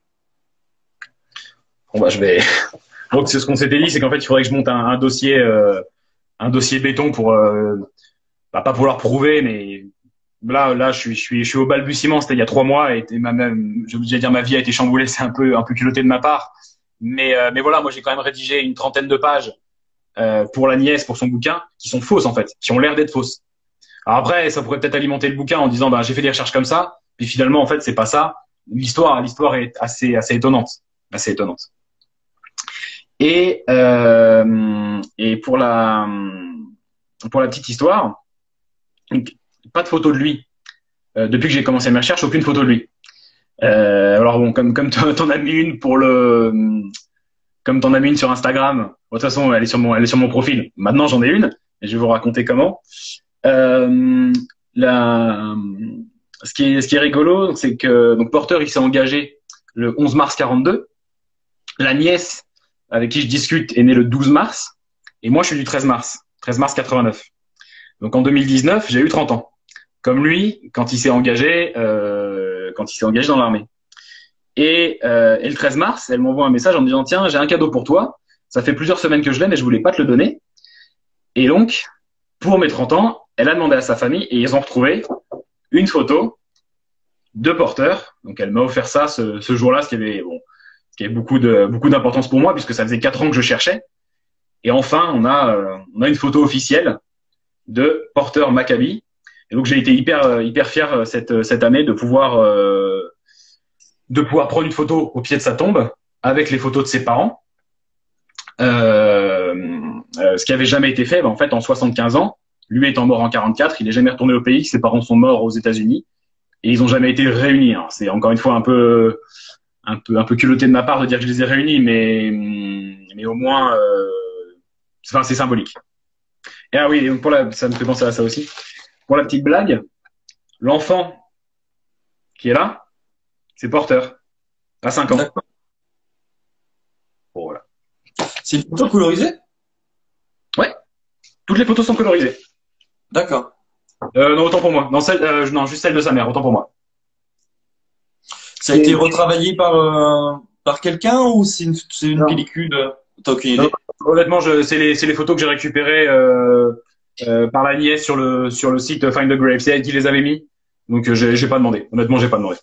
Bon bah, je vais. Donc, c'est ce qu'on s'était dit, c'est qu'en fait, il faudrait que je monte un, un dossier, euh, un dossier béton pour, euh, bah, pas pour leur prouver, mais là, là, je suis, je suis, je suis au balbutiement. C'était il y a trois mois et, et ma, même, je veux dire, ma vie a été chamboulée. C'est un peu, un peu culotté de ma part. Mais, euh, mais voilà, moi, j'ai quand même rédigé une trentaine de pages euh, pour la nièce, pour son bouquin, qui sont fausses en fait, qui ont l'air d'être fausses. Alors après, ça pourrait peut-être alimenter le bouquin en disant, bah, j'ai fait des recherches comme ça, puis finalement, en fait, c'est pas ça. L'histoire, l'histoire est assez, assez étonnante, assez étonnante. Et, euh, et pour la, pour la petite histoire. Pas de photo de lui. Euh, depuis que j'ai commencé mes recherches, aucune photo de lui. Euh, alors bon, comme comme t'en as mis une pour le, comme t'en as mis une sur Instagram. Bon, de toute façon, elle est sur mon, elle est sur mon profil. Maintenant, j'en ai une et je vais vous raconter comment. Euh, la, ce qui est, ce qui est rigolo, c'est que donc Porter, il s'est engagé le onze mars quarante-deux. La nièce avec qui je discute est née le douze mars et moi, je suis du treize mars, treize mars quatre-vingt-neuf. Donc en deux mille dix-neuf, j'ai eu trente ans. Comme lui, quand il s'est engagé, euh, quand il s'est engagé dans l'armée. Et, euh, et le treize mars, elle m'envoie un message en me disant tiens, j'ai un cadeau pour toi. Ça fait plusieurs semaines que je l'ai, mais je voulais pas te le donner. Et donc, pour mes trente ans, elle a demandé à sa famille et ils ont retrouvé une photo de Porter. Donc elle m'a offert ça ce, ce jour-là, ce qui avait bon, ce qui avait beaucoup de beaucoup d'importance pour moi puisque ça faisait quatre ans que je cherchais. Et enfin, on a euh, on a une photo officielle de Porter Maccabi. Et donc j'ai été hyper hyper fier cette cette année de pouvoir euh, de pouvoir prendre une photo au pied de sa tombe avec les photos de ses parents. Euh, euh, ce qui avait jamais été fait, ben, en fait en soixante-quinze ans, lui étant mort en quarante-quatre, il est jamais retourné au pays, ses parents sont morts aux États-Unis et ils ont jamais été réunis. Hein. C'est encore une fois un peu un peu un peu culotté de ma part de dire que je les ai réunis, mais mais au moins euh, enfin c'est symbolique. Et ah oui, pour la, ça me fait penser à ça aussi. Pour la petite blague, l'enfant qui est là, c'est Porter, à cinq ans. D'accord. Bon, voilà. C'est une photo colorisée? Ouais, toutes les photos sont colorisées. D'accord. Euh, non, autant pour moi. Non, celle, euh, non, juste celle de sa mère, autant pour moi. Ça a été retravaillé par, euh, par quelqu'un ou c'est une, c'est une pellicule? T'as aucune idée? Non, honnêtement, je, c'est les, c'est les photos que j'ai récupérées euh, euh, par la nièce sur le sur le site Find the Grave. C'est elle qui les avait mis, donc euh, j'ai, j'ai pas demandé. Honnêtement, j'ai pas demandé.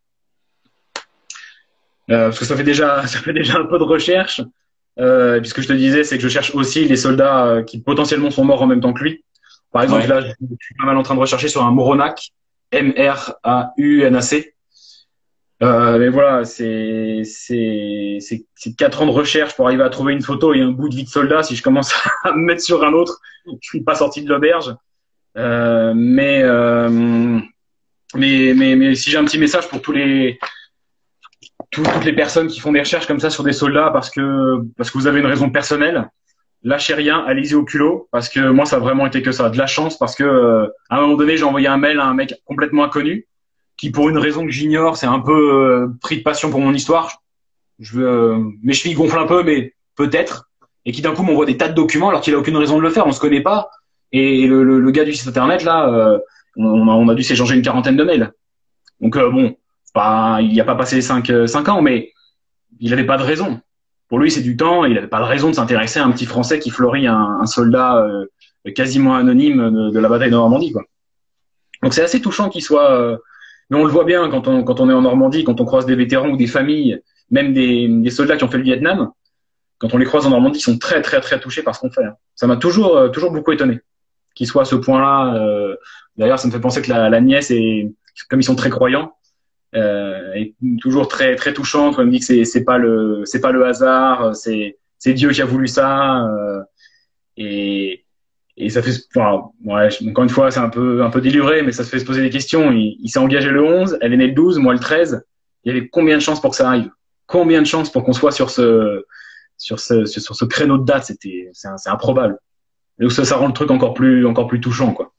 Euh, parce que ça fait déjà ça fait déjà un peu de recherche. Euh, puisque je te disais, c'est que je cherche aussi les soldats euh, qui potentiellement sont morts en même temps que lui. Par exemple, ouais. Là, je suis pas mal en train de rechercher sur un Moronac, M R A U N A C. Euh, mais voilà, c'est c'est c'est c'est quatre ans de recherche pour arriver à trouver une photo et un bout de vie de soldat. Si je commence à me mettre sur un autre, je suis pas sorti de l'auberge. Euh, mais, euh, mais mais mais si j'ai un petit message pour tous les tout, toutes les personnes qui font des recherches comme ça sur des soldats parce que parce que vous avez une raison personnelle, lâchez rien, allez-y au culot parce que moi ça a vraiment été que ça, de la chance parce que euh, à un moment donné j'ai envoyé un mail à un mec complètement inconnu qui pour une raison que j'ignore, c'est un peu euh, pris de passion pour mon histoire. Je veux, euh, mes chevilles gonflent un peu, mais peut-être. Et qui d'un coup m'envoie des tas de documents alors qu'il a aucune raison de le faire. On se connaît pas. Et le, le, le gars du site internet là, euh, on, a, on a dû s'échanger une quarantaine de mails. Donc euh, bon, pas, il n'y a pas passé cinq cinq ans, mais il n'avait pas de raison. Pour lui, c'est du temps. Et il n'avait pas de raison de s'intéresser à un petit Français qui fleurit un, un soldat euh, quasiment anonyme de, de la bataille de Normandie, quoi. Donc c'est assez touchant qu'il soit. Euh, Mais on le voit bien quand on, quand on est en Normandie, quand on croise des vétérans ou des familles, même des, des soldats qui ont fait le Vietnam, quand on les croise en Normandie, ils sont très, très, très touchés par ce qu'on fait. Ça m'a toujours, euh, toujours beaucoup étonné qu'ils soient à ce point-là. Euh, d'ailleurs, ça me fait penser que la, la nièce, est, comme ils sont très croyants, euh, est toujours très, très touchante. Elle me dit que c'est, c'est pas le, c'est pas le hasard, c'est, c'est Dieu qui a voulu ça. Euh, et, et ça fait, enfin, ouais, encore une fois, c'est un peu, un peu déluré, mais ça se fait se poser des questions. Il, il s'est engagé le onze, elle est née le douze, moi le treize. Il y avait combien de chances pour que ça arrive? Combien de chances pour qu'on soit sur ce, sur ce, sur ce créneau de date? C'était, c'est, c'est improbable. Donc ça, ça rend le truc encore plus, encore plus touchant, quoi.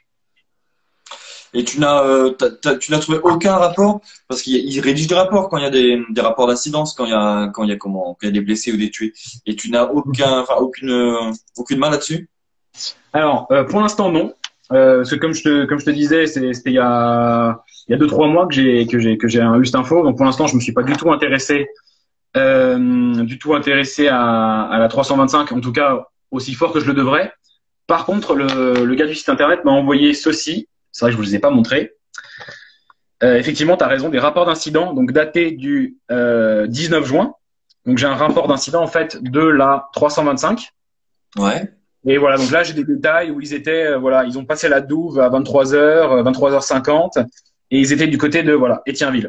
Et tu n'as, euh, t'as- t'as- tu n'as trouvé aucun rapport parce qu'il y a- il rédige des rapports quand il y a des, des rapports d'incidence, quand il y a, quand il y a comment, quand il y a des blessés ou des tués. Et tu n'as aucun, enfin aucune, euh, aucune main là-dessus. Alors, euh, pour l'instant, non. Euh, parce que comme je te, comme je te disais, c'est- c'était il y a, il y a deux, trois mois que j'ai, que j'ai, que j'ai eu cette info. Donc, pour l'instant, je me suis pas du tout intéressé, euh, du tout intéressé à, à la trois cent vingt-cinq, en tout cas, aussi fort que je le devrais. Par contre, le, le gars du site internet m'a envoyé ceci. C'est vrai que je vous les ai pas montrés. Euh, effectivement, tu as raison, des rapports d'incidents, donc datés du euh, dix-neuf juin. Donc, j'ai un rapport d'incident, en fait, de la trois cent vingt-cinq. Ouais. Et voilà, donc là, j'ai des détails où ils étaient, euh, voilà, ils ont passé la douve à vingt-trois heures, euh, vingt-trois heures cinquante, et ils étaient du côté de, voilà, Étienville.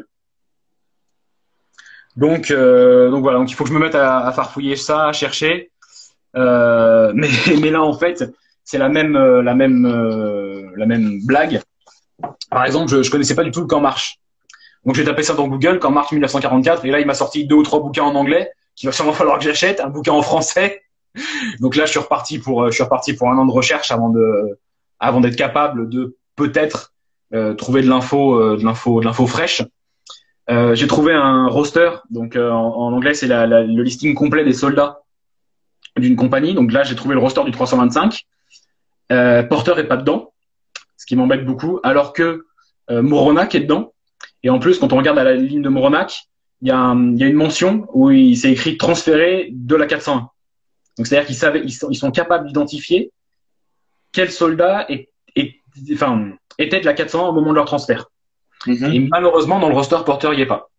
Donc, euh, donc voilà, donc il faut que je me mette à, à farfouiller ça, à chercher. Euh, mais, mais là, en fait, c'est la même, euh, la même, euh, la même blague. Par exemple, je, je connaissais pas du tout le Camp Marche. Donc, j'ai tapé ça dans Google, Camp Marche mille neuf cent quarante-quatre, et là, il m'a sorti deux ou trois bouquins en anglais, qu'il va sûrement falloir que j'achète, un bouquin en français. Donc là, je suis reparti pour, je suis reparti pour un an de recherche avant de, avant d'être capable de peut-être euh, trouver de l'info, euh, de l'info, de l'info fraîche. Euh, j'ai trouvé un roster, donc euh, en, en anglais, c'est la, la, le listing complet des soldats d'une compagnie. Donc là, j'ai trouvé le roster du trois cent vingt-cinq. Euh, Porter est pas dedans, ce qui m'embête beaucoup, alors que euh, Moronac est dedans. Et en plus, quand on regarde à la ligne de Moronac, il y a, un, il y a une mention où il s'est écrit transféré de la quatre cent un. Donc, c'est-à-dire qu'ils savaient, ils sont, ils sont capables d'identifier quel soldat est, est, enfin, était de la quatre cent un au moment de leur transfert. Mhm. Et malheureusement, dans le roster, Porter y est pas.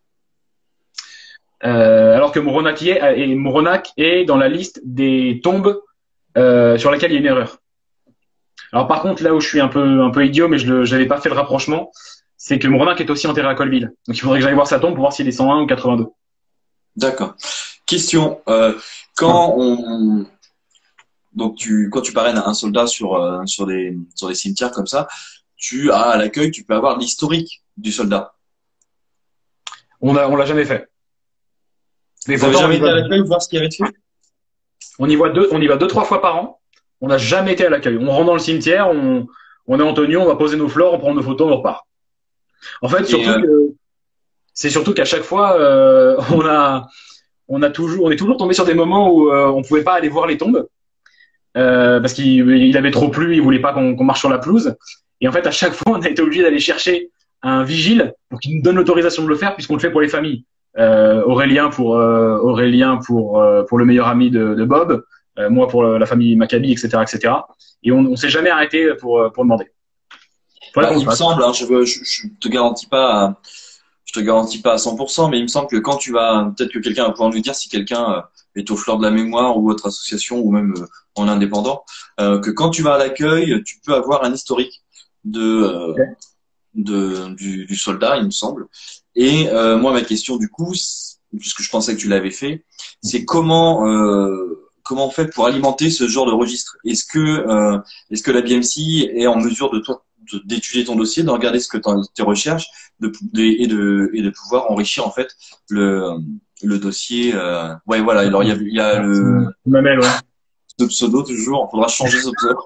Euh, alors que Moronac y est, et Moronac est dans la liste des tombes euh, sur laquelle il y a une erreur. Alors par contre, là où je suis un peu, un peu idiot, mais je n'avais pas fait le rapprochement, c'est que Moronac est aussi enterré à Colville. Donc il faudrait que j'aille voir sa tombe pour voir s'il est cent un ou quatre-vingt-deux. D'accord. Question. Euh, quand on, donc tu, quand tu parraines un soldat sur, euh, sur des, sur des cimetières comme ça, tu as à l'accueil, tu peux avoir l'historique du soldat. On a, on l'a jamais fait. Mais Vous avez pourtant, on jamais y été à va, l'accueil voir ce qu'il y avait dessus? on y voit deux, on y va deux, trois fois par an. On n'a jamais été à l'accueil. On rentre dans le cimetière, on, on est Antonio, on va poser nos fleurs, on prend nos photos, on repart. En fait, Et surtout euh, que, c'est surtout qu'à chaque fois, euh, on a, on a toujours, on est toujours tombé sur des moments où euh, on pouvait pas aller voir les tombes euh, parce qu'il il avait trop plu, il voulait pas qu'on qu'on marche sur la pelouse. Et en fait, à chaque fois, on a été obligé d'aller chercher un vigile pour qu'il nous donne l'autorisation de le faire, puisqu'on le fait pour les familles. Euh, Aurélien pour euh, Aurélien pour euh, pour le meilleur ami de, de Bob, euh, moi pour la famille Maccabi, et cetera, et cetera. Et on, on s'est jamais arrêté pour pour demander. Faudrait bah, qu'on il se me fasse. semble, hein, je, veux- je, je te garantis pas, à- je te garantis pas à cent pour cent, mais il me semble que quand tu vas, peut-être que quelqu'un va pouvoir nous dire si quelqu'un euh, est au Fleur de la Mémoire ou autre association ou même euh, en indépendant, euh, que quand tu vas à l'accueil, tu peux avoir un historique de, euh, Okay. de du, du soldat, il me semble. Et euh, moi, ma question du coup, c'est- puisque je pensais que tu l'avais fait, c'est comment euh, comment on fait pour alimenter ce genre de registre? Est-ce que euh, est-ce que la B M C est en mesure de toi de- d'étudier ton dossier, de regarder ce que t'en- tes recherches, de, de- et de et de pouvoir enrichir en fait le le dossier. Euh... Ouais, voilà. Alors il y a il y a le Mamel, ouais. ce pseudo toujours. Il faudra changer ce pseudo.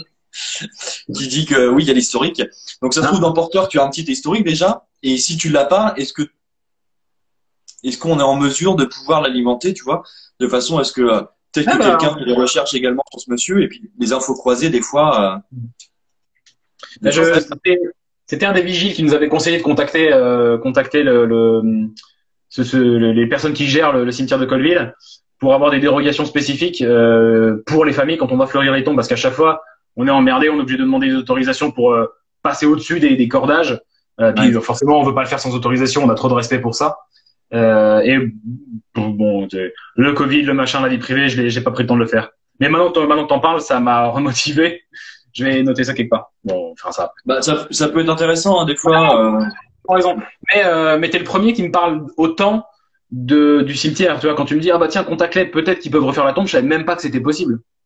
Qui dit que oui, il y a l'historique. Donc ça se trouve dans Porteur, tu as un petit historique déjà. Et si tu l'as pas, est-ce que est-ce qu'on est en mesure de pouvoir l'alimenter, tu vois, de façon à ce que euh, peut-être Ah que bah, quelqu'un fait des recherches également sur ce monsieur et puis les infos croisées des fois. Euh, Là, des fois, je, ça- c'était, c'était un des vigiles qui nous avait conseillé de contacter, euh, contacter le, le, ce, ce, les personnes qui gèrent le, le cimetière de Colville pour avoir des dérogations spécifiques euh, pour les familles quand on va fleurir les tombes, parce qu'à chaque fois, on est emmerdé, on est obligé de demander des autorisations pour euh, passer au-dessus des, des cordages. Euh, puis Ouais. forcément, on veut pas le faire sans autorisation, on a trop de respect pour ça. Euh, et bon, le Covid, le machin, la vie privée, je l'ai, j'ai pas pris le temps de le faire. Mais maintenant, que- maintenant que t'en parles, ça m'a remotivé. Je vais noter ça quelque part. Bon, on fera ça après. Bah, ça, ça peut être intéressant hein, des fois. Euh, Par exemple. Mais, euh, mais t'es le premier qui me parle autant de, du cimetière. Tu vois, quand tu me dis, ah bah tiens, contacte-les, peut-être qu'ils peuvent refaire la tombe, je savais même pas que c'était possible.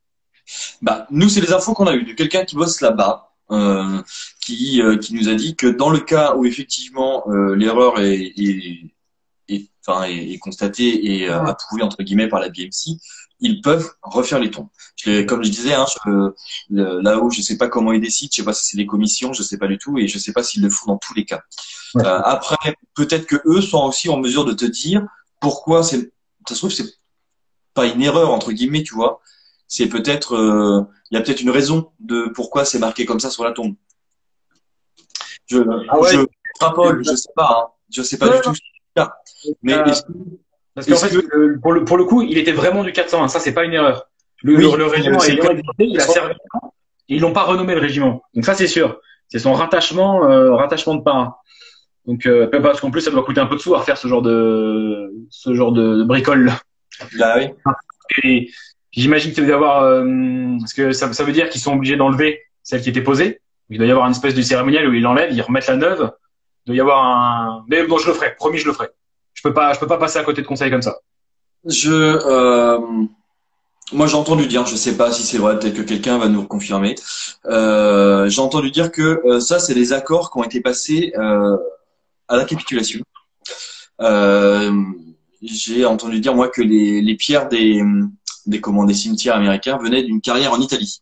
Bah, nous, c'est les infos qu'on a eues de quelqu'un qui bosse là-bas, euh, qui, euh, qui nous a dit que dans le cas où effectivement euh, l'erreur est, est, est, enfin, est, est constatée et euh, approuvée entre guillemets par la B M C, ils peuvent refaire les tombes. Je, comme je disais, hein, je, le, là-haut, je sais pas comment ils décident, je sais pas si c'est des commissions, je sais pas du tout, et je sais pas s'ils le font dans tous les cas. Ouais. Euh, après, peut-être que eux sont aussi en mesure de te dire pourquoi c'est. Ça se trouve, c'est pas une erreur entre guillemets, tu vois. C'est peut-être, euh, il y a peut-être une raison de pourquoi c'est marqué comme ça sur la tombe. Je, ah ouais, je rapole, je sais pas, hein. Je sais pas ouais. du tout. Mais euh, est-ce, parce qu'en fait, que... pour le pour le coup, il était vraiment du quatre cent un. Ça, c'est pas une erreur. Le, oui, le, le régiment est existé, il a servi. Et ils l'ont pas renommé le régiment. Donc ça, c'est sûr. C'est son rattachement, euh, rattachement de parrain. Donc euh, parce qu'en plus, ça doit coûter un peu de sous à refaire ce genre de ce genre de, de bricole. Bah oui. Et j'imagine qu'il doit y avoir, euh, parce que ça, ça veut dire qu'ils sont obligés d'enlever celle qui était posée. Il doit y avoir une espèce de cérémonial où ils l'enlèvent, ils remettent la neuve. Il doit y avoir un. Mais bon, je le ferai. Promis, je le ferai. Je peux pas, je peux pas passer à côté de conseils comme ça. Je, euh, moi, j'ai entendu dire, je sais pas si c'est vrai, peut-être que quelqu'un va nous le confirmer. Euh, j'ai entendu dire que euh, ça, c'est des accords qui ont été passés euh, à la capitulation. Euh, j'ai entendu dire moi que les, les pierres des des comment des cimetières américains venaient d'une carrière en Italie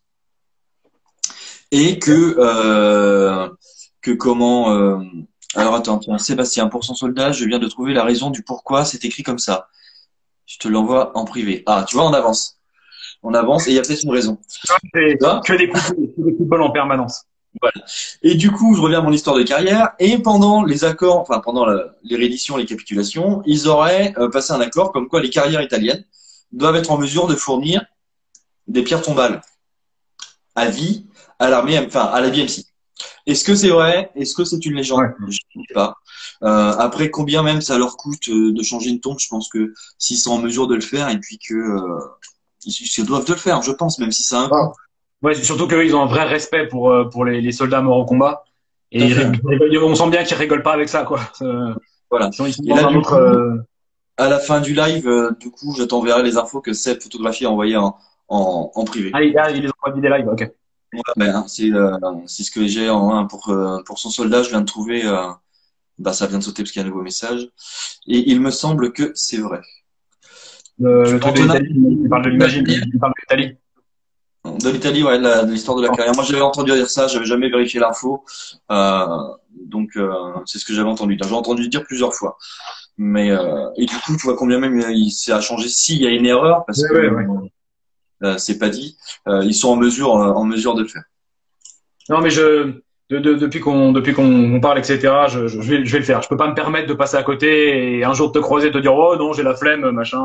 et que euh, que comment euh, alors attends tiens, Sébastien, pour son soldat, je viens de trouver la raison du pourquoi c'est écrit comme ça. Je te l'envoie en privé. Ah, tu vois, on avance, on avance et il y a peut-être une raison. C'est que des coups de bol en permanence. Voilà. Et du coup, je reviens à mon histoire de carrière. Et pendant les accords, enfin pendant la, les rééditions, les capitulations, ils auraient euh, passé un accord comme quoi les carrières italiennes doivent être en mesure de fournir des pierres tombales à vie à l'armée, enfin à la B M C. Est-ce que c'est vrai? Est-ce que c'est une légende? Ouais. Je ne sais pas. Euh, après, combien même ça leur coûte euh, de changer une tombe? Je pense que s'ils sont en mesure de le faire et puis que euh, ils, ils doivent de le faire, je pense, même si ça a un coût. Ouais, surtout qu'eux, ils ont un vrai respect pour pour les, les soldats morts au combat. Et ils rigolent, on sent bien qu'ils rigolent pas avec ça, quoi. Euh, voilà. Ils sont, ils sont et là, du autre, coup, euh... à la fin du live, euh, du coup, je t'enverrai les infos que Seb Photographie a envoyées en, en, en privé. Ah, il, ah, il les envoie des lives, ok. Ouais, ben, c'est euh, c'est ce que j'ai en hein, pour euh, pour son soldat. Je viens de trouver. Euh, bah, ça vient de sauter parce qu'il y a un nouveau message. Et il me semble que c'est vrai. Le, le truc de l'Italie, il parle de l'imagine, il parle de l'Italie. De l'Italie, ouais, de l'histoire de la carrière. Moi, j'avais entendu dire ça, j'avais jamais vérifié l'info, euh, donc euh, c'est ce que j'avais entendu. J'ai entendu dire plusieurs fois. Mais euh, et du coup, tu vois combien même il s'est à changer s'il y a une erreur, parce ouais, que ouais, ouais. Euh, c'est pas dit. Euh, ils sont en mesure, euh, en mesure de le faire. Non, mais je de, de, depuis qu'on depuis qu'on parle, et cetera. Je, je, je vais je vais le faire. Je peux pas me permettre de passer à côté et un jour de te croiser, de te dire oh non j'ai la flemme machin.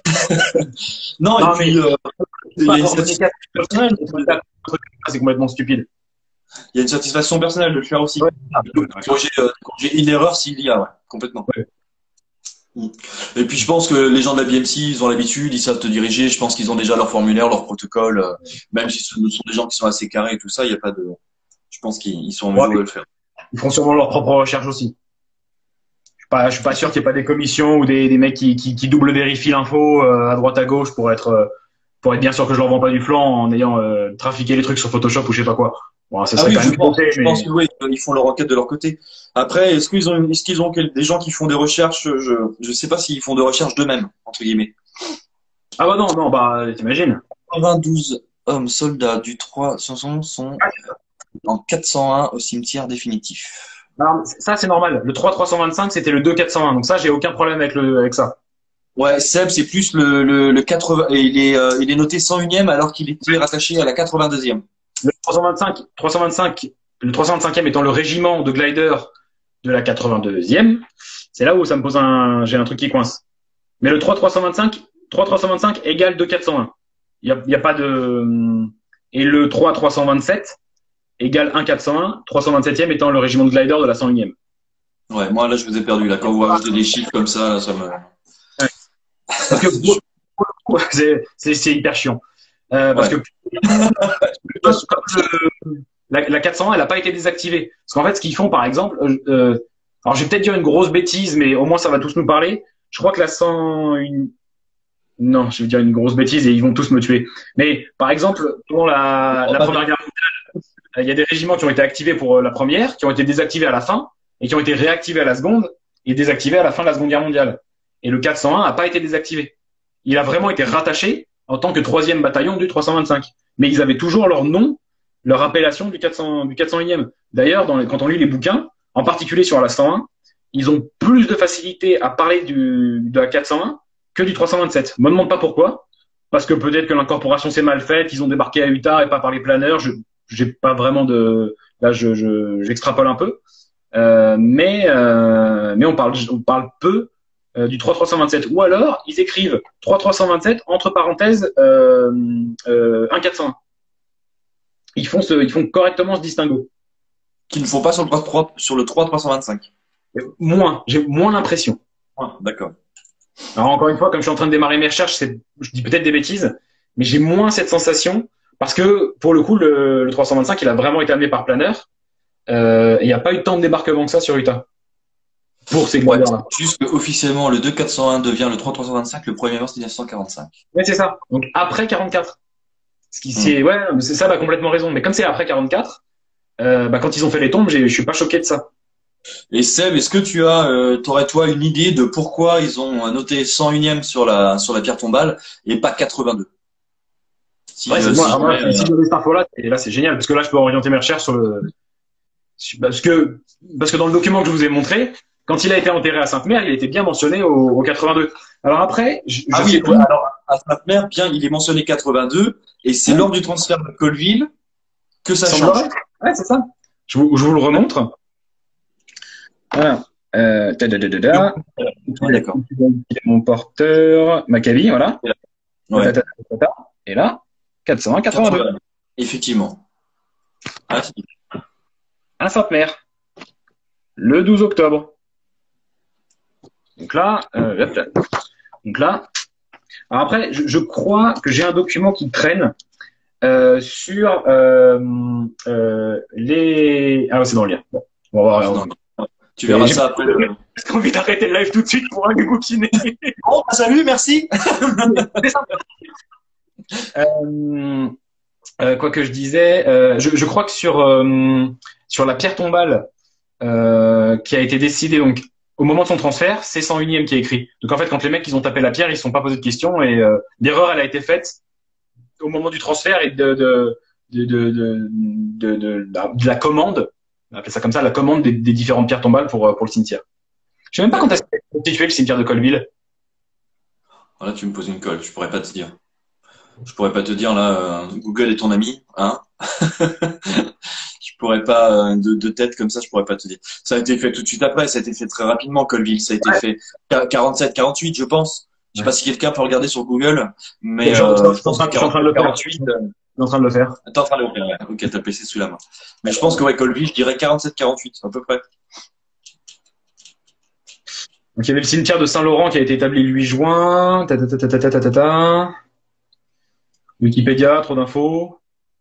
non, non et puis mais, euh, il y a une satisfaction c'est complètement stupide. Il y a une satisfaction personnelle de le faire aussi. Ouais. Quand j'ai euh, j'ai une erreur s'il y a, ouais, complètement. Ouais. Et puis je pense que les gens de la B M C, ils ont l'habitude, ils savent te diriger. Je pense qu'ils ont déjà leur formulaire, leur protocole. Euh, même si ce sont des gens qui sont assez carrés et tout ça, il n'y a pas de. Je pense qu'ils sont en mesure ouais, de le faire. Ils font sûrement leur propre recherche aussi. Je suis pas, je suis pas sûr qu'il n'y ait pas des commissions ou des, des mecs qui, qui, qui double vérifient l'info euh, à droite à gauche pour être euh, pour être bien sûr que je leur vends pas du flanc en ayant euh, trafiqué les trucs sur Photoshop ou je sais pas quoi. Bon, ça ah oui, quand je, même pense, compté, je mais... pense que oui, ils font leur enquête de leur côté. Après, est-ce qu'ils ont, est-ce qu'ils ont des gens qui font des recherches? Je, je sais pas s'ils font des recherches d'eux-mêmes entre guillemets. Ah bah non, non, bah t'imagines. quatre-vingt-douze hommes soldats du trois cents sont en quatre cent un au cimetière définitif. Alors, ça c'est normal. Le trois trois cent vingt-cinq c'était le deux quatre cent un, donc ça j'ai aucun problème avec le avec ça. Ouais, Seb, c'est plus le, le, le quatre-vingts, et il est, euh, il est noté cent unième alors qu'il était rattaché à la quatre-vingt-deuxième. Le trois cent vingt-cinq, trois cent vingt-cinq, le trois cent vingt-cinquième étant le régiment de gliders de la quatre-vingt-deuxième, c'est là où ça me pose un, j'ai un truc qui coince. Mais le trois trois cent vingt-cinq, trois trois cent vingt-cinq égale deux quatre cent un. Il y a, il y a pas de, et le trois trois cent vingt-sept égale un quatre cent un, trois cent vingt-septième étant le régiment de gliders de la cent unième. Ouais, moi là je vous ai perdu là. Quand vous rajoutez des chiffres comme ça, là, ça me. Ouais. Parce que c'est, c'est, c'est hyper chiant. Euh, parce ouais. que le, la, la quatre cent un, elle n'a pas été désactivée. Parce qu'en fait, ce qu'ils font, par exemple, euh, alors je vais peut-être dire une grosse bêtise, mais au moins ça va tous nous parler. Je crois que la cent un, non, je vais dire une grosse bêtise et ils vont tous me tuer. Mais par exemple, pendant la, la Première Guerre mondiale, il y a des régiments qui ont été activés pour la première, qui ont été désactivés à la fin et qui ont été réactivés à la seconde et désactivés à la fin de la Seconde Guerre mondiale. Et le quatre cent un n'a pas été désactivé. Il a vraiment été rattaché en tant que troisième bataillon du trois cent vingt-cinq. Mais ils avaient toujours leur nom, leur appellation du quatre cents, du quatre cent unième. D'ailleurs, dans les, quand on lit les bouquins, en particulier sur la cent un, ils ont plus de facilité à parler du, de la quatre cent un que du trois cent vingt-sept. Me demande pas pourquoi. Parce que peut-être que l'incorporation s'est mal faite, ils ont débarqué à Utah et pas par les planeurs. Je, j'ai pas vraiment de, là, je, je, j'extrapole un peu. Euh, mais, euh, mais on parle, on parle peu euh, du trois trois cent vingt-sept. Ou alors, ils écrivent trois trois cent vingt-sept entre parenthèses, euh, euh, un quatre cent un. Ils font ce, ils font correctement ce distinguo. Qu'ils ne font pas sur le trois, sur le trois trois cent vingt-cinq. Moins, j'ai moins l'impression. Ah, d'accord. Alors encore une fois, comme je suis en train de démarrer mes recherches, c'est, je dis peut-être des bêtises, mais j'ai moins cette sensation parce que pour le coup, le, le trois cent vingt-cinq, il a vraiment été amené par planeur. Euh, et il n'y a pas eu tant de débarquement que ça sur Utah. Pour ces Ouais, gladiateurs-là. juste que officiellement, le deux quatre cent un devient le trois trois cent vingt-cinq le premier mars mille neuf cent quarante-cinq. Ouais, c'est ça. Donc après quarante-quatre. Ce qui, c'est, Mm. ouais, c'est ça, bah, complètement raison. Mais comme c'est après quarante-quatre, euh, bah, quand ils ont fait les tombes, j'ai, je suis pas choqué de ça. Et Seb, est-ce que tu as, euh, t'aurais toi une idée de pourquoi ils ont noté cent unième sur la sur la pierre tombale et pas quatre-vingt-deux? Si, Ouais, euh, c'est si moi, alors, moi, jamais, si euh, j'avais cette info-là, et là, c'est génial, parce que là, je peux orienter mes recherches sur le, parce que, parce que dans le document que je vous ai montré, quand il a été enterré à Sainte-Mère, il était bien mentionné au, au quatre-vingt-deux. Alors après, je, je ah sais oui, plus. alors à Sainte-Mère, bien, il est mentionné quatre-vingt-deux et c'est Ouais. lors du transfert de Colville que ça change. Semblerait. Ouais, c'est ça. Je vous, je vous le remontre. Voilà. Euh, ta da da da da. Ouais, d'accord. Mon porteur, Maccabi, voilà. Ouais. Ta, ta, ta, ta, ta. Et là, quatre cent un, quatre-vingt-deux. quatre-vingt-deux. Effectivement. Ah, si. À Sainte-Mère. Le douze octobre. Donc là, euh, hop là. Donc là. Alors après, je, je crois que j'ai un document qui traîne euh, sur euh, euh, les. Ah, c'est dans le lien. Bon, on va voir. Non, non. Tu verras ça après. Le... J'ai envie d'arrêter le live tout de suite pour aller bouquiner. Bon, salut, merci. C'est ça. Euh, euh, quoi que je disais, euh, je, je crois que sur euh, sur la pierre tombale euh, qui a été décidée donc au moment de son transfert, c'est cent unième qui est écrit. Donc en fait, quand les mecs ils ont tapé la pierre, ils se sont pas posé de questions et euh, l'erreur elle a été faite au moment du transfert et de de de de de, de, de, la, de la commande, on appelle ça comme ça, la commande des, des différentes pierres tombales pour pour le cimetière. Je sais même pas quand est-ce qu'est constitué le cimetière de Colville. Voilà, tu me poses une colle, je pourrais pas te dire. Je pourrais pas te dire là, euh, Google est ton ami, hein. Je pourrais pas euh, de, de tête comme ça, je pourrais pas te dire. Ça a été fait tout de suite après, ça a été fait très rapidement, Colville. Ça a été Ouais. fait quarante-sept, quarante-huit, je pense. Je sais Ouais. pas si quelqu'un peut regarder sur Google, mais Je, euh, je, je pense je, que je suis en train de le faire. quarante-huit. Euh, Je suis en train de le faire. t'es en train de le faire, ouais. Ok, t'as le P C sous la main. Mais je pense que ouais, Colville, je dirais quarante-sept, quarante-huit, à peu près. Donc il y avait le cimetière de Saint-Laurent qui a été établi le huit juin. Ta, ta, ta, ta, ta, ta, ta, ta. Wikipédia, trop d'infos.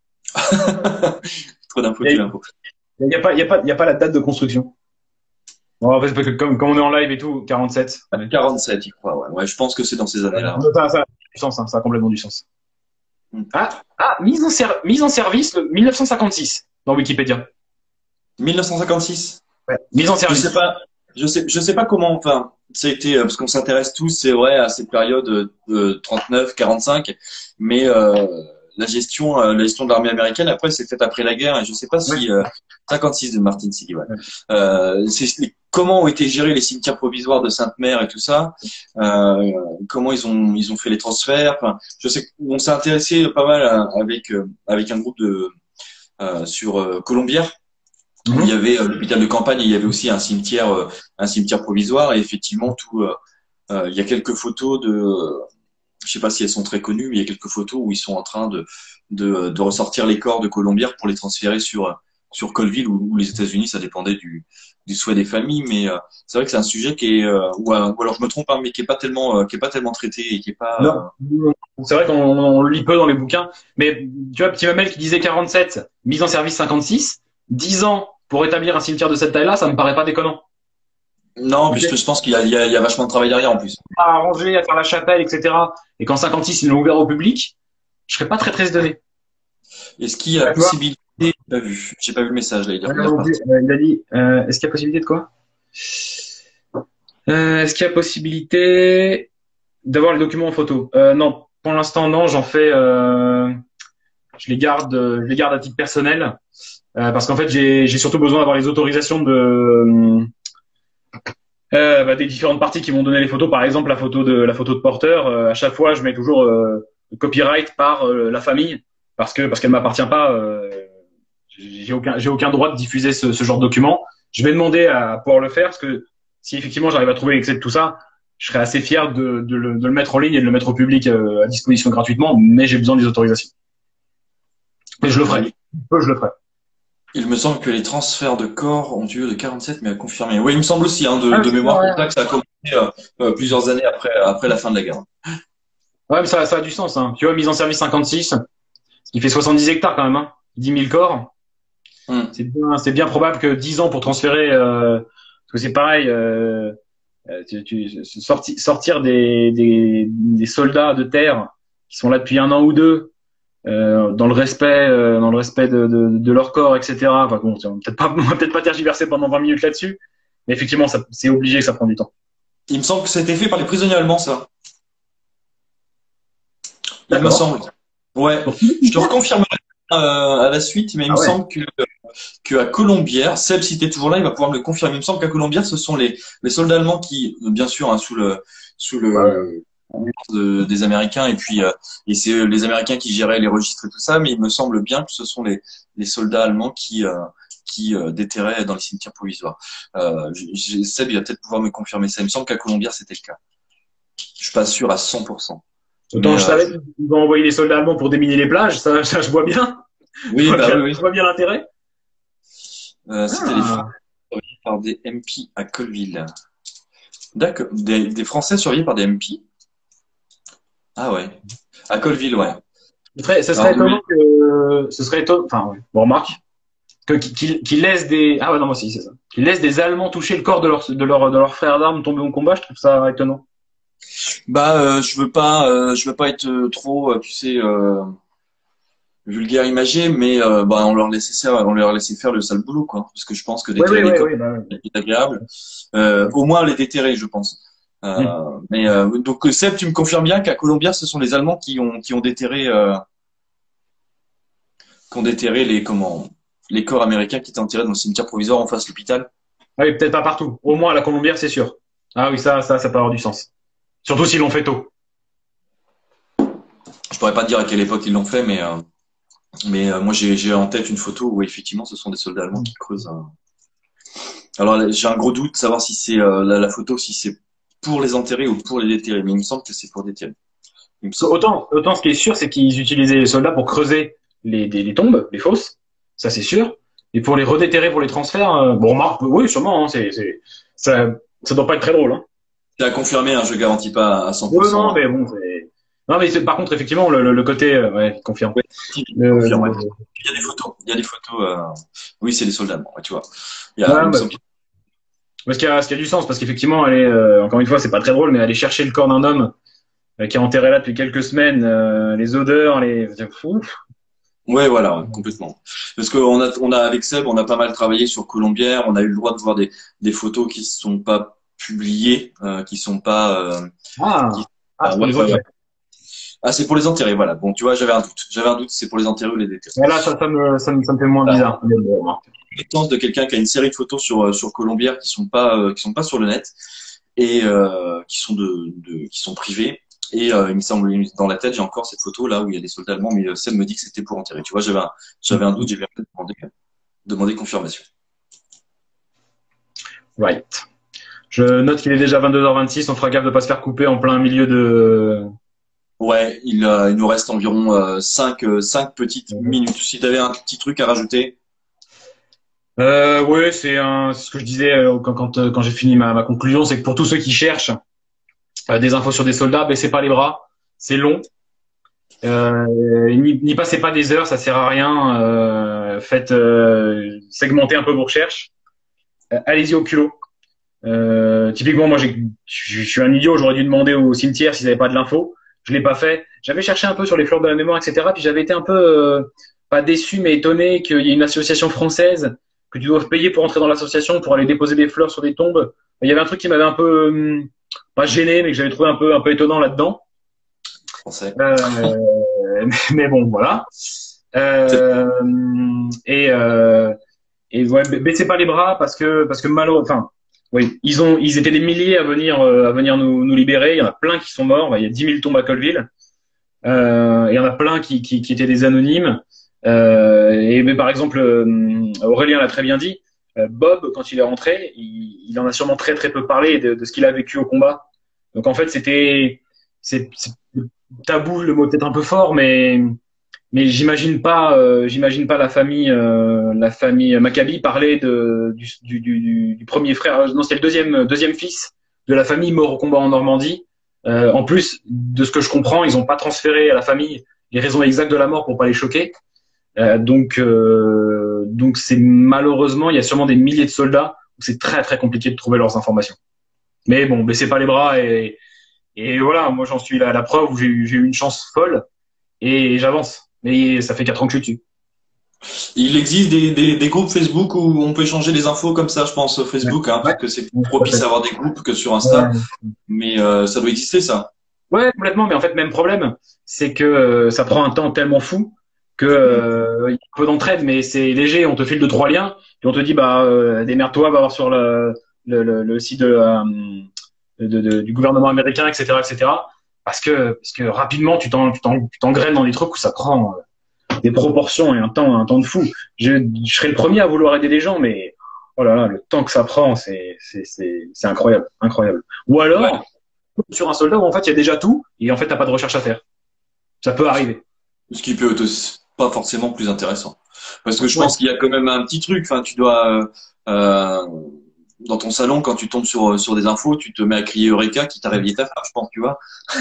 Trop d'infos, Il tu l'info. n'y a, a, pas- il y a, pas- il y a pas la date de construction. Bon, en fait, parce que comme, comme on est en live et tout, quarante-sept. quarante-sept, il croit, ouais. Ouais, je pense que c'est dans ces années-là. Ça, ça a du sens, hein, ça a complètement du sens. Mm. Ah, ah mise, en ser- mise en service le mille neuf cent cinquante-six dans Wikipédia. mille neuf cent cinquante-six. Ouais. Mise en Je service. sais pas, je sais, je sais pas comment, enfin, ça a été, euh, parce qu'on s'intéresse tous, c'est vrai, à cette période de de trente-neuf, quarante-cinq, mais euh, la gestion, euh, la gestion de l'armée américaine, après, c'est faite après la guerre, et je sais pas si, euh, cinquante-six de Martin City, ouais. Ouais. Euh, c'est, comment ont été gérés les cimetières provisoires de Sainte-Mère et tout ça, euh, comment ils ont, ils ont fait les transferts, enfin, je sais qu'on s'est intéressé pas mal à- avec, euh, avec un groupe de, euh, sur euh, Colombière. Mhm. Il y avait euh, l'hôpital de campagne et il y avait aussi un cimetière, euh, un cimetière provisoire. Et effectivement, tout, euh, euh, il y a quelques photos de, euh, je sais pas si elles sont très connues, mais il y a quelques photos où ils sont en train de, de, de ressortir les corps de Colombière pour les transférer sur, sur Colville ou, ou les États-Unis. Ça dépendait du, du souhait des familles, mais euh, c'est vrai que c'est un sujet qui est, euh, ou, euh, ou alors je me trompe, hein, mais qui est pas tellement, euh, qui est pas tellement traité et qui est pas. Euh, Non. C'est vrai qu'on on le lit peu dans les bouquins, mais tu vois, petit Mamel qui disait quarante-sept, mise en service cinquante-six, dix ans pour établir un cimetière de cette taille-là, ça me paraît pas déconnant. Non, Ok. puisque je pense qu'il y a, il y a, il y a vachement de travail derrière en plus. À arranger, à faire la chapelle, et cetera. Et qu'en cinquante-six, ils l'ont ouvert au public, je serais pas très très étonné. Est-ce qu'il y a Ah, tu vois? possibilité, j'ai pas vu, j'ai pas vu le message là, il est, Ouais, il est non plus. reparti. Euh, il a dit, euh, est-ce qu'il y a possibilité de quoi? Euh, est-ce qu'il y a possibilité d'avoir les documents en photo? Euh, non, pour l'instant non. J'en fais, euh, je les garde, euh, je les garde à titre personnel euh, parce qu'en fait j'ai j'ai surtout besoin d'avoir les autorisations de euh, bah, des différentes parties qui vont donner les photos. Par exemple, la photo de la photo de porteur. Euh, à chaque fois, je mets toujours euh, le copyright par euh, la famille parce que parce qu'elle m'appartient pas. Euh, j'ai aucun j'ai aucun droit de diffuser ce, ce genre de document. Je vais demander à pouvoir le faire parce que si effectivement j'arrive à trouver l'excès de tout ça, je serais assez fier de, de, le, de le mettre en ligne et de le mettre au public euh, à disposition gratuitement. Mais j'ai besoin des autorisations. Et je le ferai. Ouais. Peu, je le ferai. Il me semble que les transferts de corps ont lieu de quarante-sept, mais à confirmer. Oui, il me semble aussi, hein, de, Ah, de c'est mémoire, vrai. comme ça, que ça a commencé euh, euh, plusieurs années après, après la fin de la guerre. Ouais, mais ça, ça a du sens. Hein. Tu vois, mise en service cinquante-six, ce qui fait soixante-dix hectares quand même. Hein. dix mille corps. Hum. C'est bien, c'est bien probable que dix ans pour transférer, euh, parce que c'est pareil, euh, tu, tu, sorti, sortir des, des, des soldats de terre qui sont là depuis un an ou deux, euh, dans le respect, euh, dans le respect de, de, de leur corps, et cetera. Enfin bon, on va peut-être pas, on va peut-être pas tergiverser pendant vingt minutes là-dessus, mais effectivement, ça, c'est obligé que ça prend du temps. Il me semble que ça a été fait par les prisonniers allemands, ça. Il me D'accord. semble. Ouais. Donc, Je te reconfirmerai euh, à la suite, mais il me ah ouais. semble que, que à Colombières, Seb, si t'es toujours là, il va pouvoir me le confirmer. Il me semble qu'à Colombières, ce sont les, les soldats allemands qui, bien sûr, hein, sous le, sous Ouais, ouais. le, de- des Américains, et puis, euh, et c'est euh, les Américains qui géraient les registres et tout ça, mais il me semble bien que ce sont les, les soldats allemands qui, euh, qui euh, déterraient dans les cimetières provisoires. Euh, j- j- Seb, il va peut-être pouvoir me confirmer ça. Il me semble qu'à Colombières, c'était le cas. Je suis pas sûr à cent pour cent. Autant Mais je euh, savais qu'ils vont envoyer les soldats allemands pour déminer les plages, ça, ça je vois bien. Je oui, vois bah bien, oui, je oui. vois bien l'intérêt. Euh, c'était les Français Ah. surveillés par des M P à Colville. D'accord. Des, des Français surveillés par des M P? Ah ouais. À Colville, ouais. Ce serait, ce serait Alors, oui. étonnant que, ce serait étonnant, enfin, ouais. Bon, remarque, que, qu'ils, qu'ils laissent des, ah ouais, non, moi aussi, c'est ça. Qu'ils laissent des Allemands toucher le corps de leur, de leur, de leurs frères d'armes tombés au combat, je trouve ça étonnant. Bah, euh, je veux pas, euh, je veux pas être euh, trop, euh, tu sais, euh, vulgaire imagé, mais euh, bah, on leur laissait faire, on leur laissait faire le sale boulot, quoi. Parce que je pense que Oui, oui, déterrer les oui, corps oui, bah, oui. est agréable. Euh, au moins les déterrer, je pense. Hmm. Euh, mais euh, donc Seb, tu me confirmes bien qu'à Colombières, ce sont les Allemands qui ont qui ont déterré, euh, qui ont déterré les comment, les corps américains qui étaient enterrés dans le cimetière provisoire en face de l'hôpital. Ah oui, peut-être pas partout. Au moins à la Colombière, c'est sûr. Ah oui, ça, ça, ça peut avoir du sens. Surtout s'ils l'ont fait tôt. Je pourrais pas te dire à quelle époque ils l'ont fait, mais euh, mais euh, moi j'ai j'ai en tête une photo où effectivement ce sont des soldats allemands qui creusent. un- Alors là, j'ai un gros doute de savoir si c'est euh, la, la photo, si c'est pour les enterrer ou pour les déterrer, mais il me semble que c'est pour déterrer. Il me semble. Autant, autant ce qui est sûr, c'est qu'ils utilisaient les soldats pour creuser les, des- les tombes, les fosses. Ça, c'est sûr. Et pour les redéterrer, pour les transferts, euh, bon, remarque, oui, sûrement, hein, c'est, c'est, ça, ça doit pas être très drôle, hein. C'est à confirmer, hein, je garantis pas à Ouais, non, cent pour cent. Hein. mais bon, c'est, non, mais c'est, par contre, effectivement, le, le, le côté, euh, ouais, confirme. Ouais, si, je Le, confirme, ouais. le- Il y a des photos, il y a des photos. Euh... Oui, c'est les soldats allemands, ouais, tu vois. Il y a, il ouais, me bah, semble. parce qu'il y a, ce qui a du sens, parce qu'effectivement, elle est, euh, encore une fois, c'est pas très drôle, mais aller chercher le corps d'un homme euh, qui est enterré là depuis quelques semaines, euh, les odeurs, les, ouf. Ouais, voilà, ouais, complètement. Parce qu'on a, on a avec Seb, on a pas mal travaillé sur Colombière. On a eu le droit de voir des, des photos qui sont pas publiées, euh, qui sont pas. Euh, Ah, qui, ah, ah, c'est pour ouais, les ouais, autres. ouais. Ah, c'est pour les enterrer, voilà. Bon, tu vois, j'avais un doute. J'avais un doute, c'est pour les enterrer ou les déterrer. Mais là, ça, ça me, ça me, ça me fait moins Voilà. bizarre. Mais bon, hein. Compétence de quelqu'un qui a une série de photos sur euh, sur Colombière qui sont pas euh, qui sont pas sur le net et euh, qui sont de, de qui sont privées. Et euh, il me semble dans la tête, j'ai encore cette photo là où il y a des soldats allemands, mais euh, Seb me dit que c'était pour enterrer. Tu vois, j'avais un, j'avais un doute, j'ai bien demandé demander confirmation. Right. Je note qu'il est déjà vingt-deux heures vingt-six. On fera gaffe de pas se faire couper en plein milieu de. Ouais, il, euh, il nous reste environ euh, cinq, euh, cinq petites minutes. Si tu avais un petit truc à rajouter. Euh, ouais, c'est un, c'est ce que je disais euh, quand quand, euh, quand j'ai fini ma, ma conclusion, c'est que pour tous ceux qui cherchent euh, des infos sur des soldats, baissez pas les bras. C'est long. Euh, n'y, n'y passez pas des heures, ça sert à rien. Euh, faites euh, segmenter un peu vos recherches. Euh, allez-y au culot. Euh, typiquement, moi, j'ai, je suis un idiot. J'aurais dû demander au cimetière s'ils n'avaient pas de l'info. Je l'ai pas fait. J'avais cherché un peu sur les fleurs de la mémoire, et cetera. Puis j'avais été un peu euh, pas déçu, mais étonné qu'il y ait une association française que tu dois payer pour entrer dans l'association pour aller déposer des fleurs sur des tombes. Il y avait un truc qui m'avait un peu hum, pas gêné, mais que j'avais trouvé un peu un peu étonnant là-dedans. Français. Euh, mais bon, voilà. Euh, et euh, et ouais, baissez pas les bras parce que parce que malheureux, enfin, oui, ils ont ils étaient des milliers à venir euh, à venir nous nous libérer. Il y en a plein qui sont morts. Il y a dix mille tombes à Colville. Euh, il y en a plein qui qui, qui étaient des anonymes. Euh, et mais par exemple, euh, Aurélien l'a très bien dit. euh, Bob, quand il est rentré, il, il en a sûrement très très peu parlé de, de ce qu'il a vécu au combat. Donc en fait, c'était c'est c'est tabou, le mot est peut-être un peu fort, mais mais j'imagine pas, euh, j'imagine pas la famille, euh, la famille Maccabi parler de du, du, du, du premier frère. euh, Non, c'est le deuxième deuxième fils de la famille mort au combat en Normandie. Euh, en plus de ce que je comprends, ils ont pas transféré à la famille les raisons exactes de la mort pour pas les choquer. Euh, donc euh, donc c'est malheureusement, il y a sûrement des milliers de soldats où c'est très très compliqué de trouver leurs informations. Mais bon, baissez pas les bras et et voilà, moi j'en suis là à la preuve où j'ai eu j'ai eu une chance folle et j'avance. Mais ça fait quatre ans que je suis dessus. Il existe des, des, des groupes Facebook où on peut échanger des infos comme ça, je pense, au Facebook, hein, Ouais. parce que c'est plus Ouais, propice à avoir des groupes que sur Insta. Mais euh, ça doit exister, ça. ouais, complètement. Mais en fait, même problème, c'est que euh, ça prend un temps tellement fou que euh, il y a un peu d'entraide, mais c'est léger. On te file deux trois liens, puis on te dit bah euh, démerde-toi, va voir sur le le, le, le site de, euh, de, de, du gouvernement américain, et cetera, et cetera. Parce que parce que rapidement, tu t'en tu t'en tu t'engraines dans des trucs où ça prend euh, des proportions et un temps un temps de fou. Je, je serais le premier à vouloir aider les gens, mais oh là là, le temps que ça prend, c'est c'est c'est c'est incroyable, incroyable. Ou Ouais. alors sur un soldat où en fait il y a déjà tout et en fait t'as pas de recherche à faire. Ça peut arriver. Ce qui peut être pas forcément plus intéressant. Parce que je Ouais. pense qu'il y a quand même un petit truc. Enfin, tu dois euh, euh, dans ton salon quand tu tombes sur sur des infos, tu te mets à crier Eureka, qui t'a réveillé ta femme, je pense, tu vois.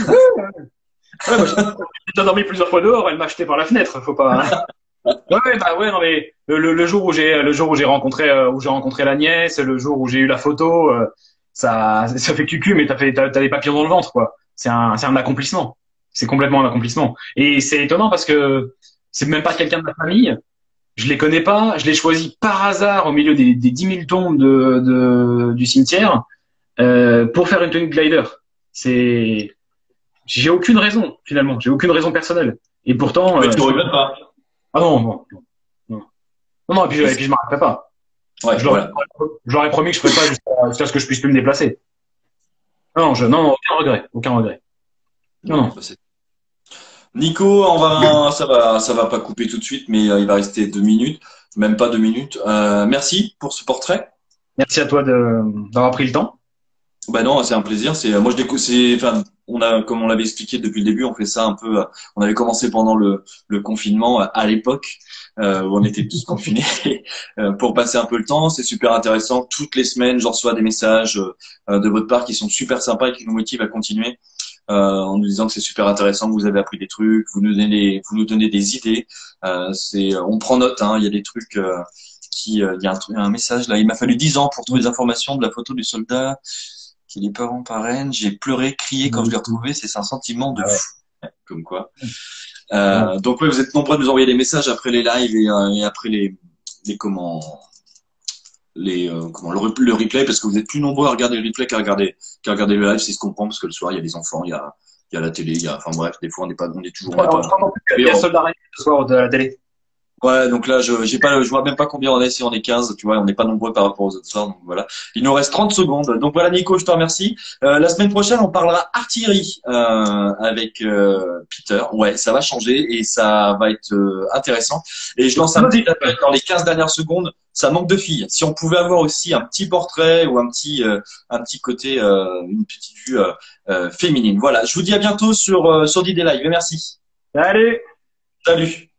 Ouais, moi, j'ai déjà dormi plusieurs fois dehors, elle m'a acheté par la fenêtre, faut pas. Ouais, ouais, bah ouais, non mais le, le, le jour où j'ai le jour où j'ai rencontré euh, où j'ai rencontré la nièce, le jour où j'ai eu la photo, euh, ça ça fait cucu, mais t'as fait t'as, t'as des papillons dans le ventre quoi. C'est un c'est un accomplissement. C'est complètement un accomplissement. Et c'est étonnant parce que c'est même pas quelqu'un de ma famille. Je les connais pas. Je l'ai choisi par hasard au milieu des, des dix mille tombes de, de du cimetière euh, pour faire une tenue de glider. C'est j'ai aucune raison finalement. J'ai aucune raison personnelle. Et pourtant. Mais Euh, tu regrettes pas. ah non non non. Non, non, et puis, et puis je m'arrêterai pas. Ouais, Je leur, voilà. je leur ai promis que je ferais pas jusqu'à jusqu'à ce que je puisse plus me déplacer. Non, je, non, non, aucun regret, aucun regret. Non, non. Bah, c'est- Nico, on va, ça va, ça va pas couper tout de suite, mais euh, il va rester deux minutes, même pas deux minutes. Euh, merci pour ce portrait. Merci à toi de, d'avoir pris le temps. Bah non, c'est un plaisir. C'est moi je découvre. C'est enfin, on a comme on l'avait expliqué depuis le début, on fait ça un peu. euh, On avait commencé pendant le le confinement euh, à l'époque euh, où on était tous confinés euh, pour passer un peu le temps. C'est super intéressant. Toutes les semaines, j'en reçois des messages euh, de votre part qui sont super sympas et qui nous motivent à continuer. Euh, en nous disant que c'est super intéressant, que vous avez appris des trucs, vous nous donnez, vous nous donnez des idées. Euh, c'est, on prend note. Hein, il y a des trucs euh, qui, euh, il y a un, truc- un message là. Il m'a fallu dix ans pour trouver des informations de la photo du soldat qui les parents parrainent. J'ai pleuré, crié quand je l'ai retrouvé. C'est un sentiment de Ah ouais. fou. Comme quoi. Euh, donc ouais, vous êtes nombreux à nous envoyer des messages après les lives et, euh, et après les, les comment, les euh, comment le, re- le replay parce que vous êtes plus nombreux à regarder le replay qu'à regarder qu'à regarder le live. C'est ce qu'on comprend parce que le soir il y a des enfants, il y a il y a la télé, il y a enfin bref, des fois on n'est pas on est toujours on n'est Alors, pas. je crois non plus qu'il y Mais a on- Soldat Ryan ce soir de la télé. Ouais, donc là, je j'ai pas, je vois même pas combien on est, si on est quinze, tu vois, on n'est pas nombreux par rapport aux autres soirs, donc voilà. Il nous reste trente secondes. Donc voilà, Nico, je te remercie. Euh, la semaine prochaine, on parlera artillerie euh, avec euh, Peter. Ouais, ça va changer et ça va être euh, intéressant. Et je lance un petit appel dans les quinze dernières secondes. Ça manque de filles. Si on pouvait avoir aussi un petit portrait ou un petit, euh, un petit côté, euh, une petite vue euh, euh, féminine. Voilà. Je vous dis à bientôt sur euh, sur D D Live. Et merci. Allez! Salut.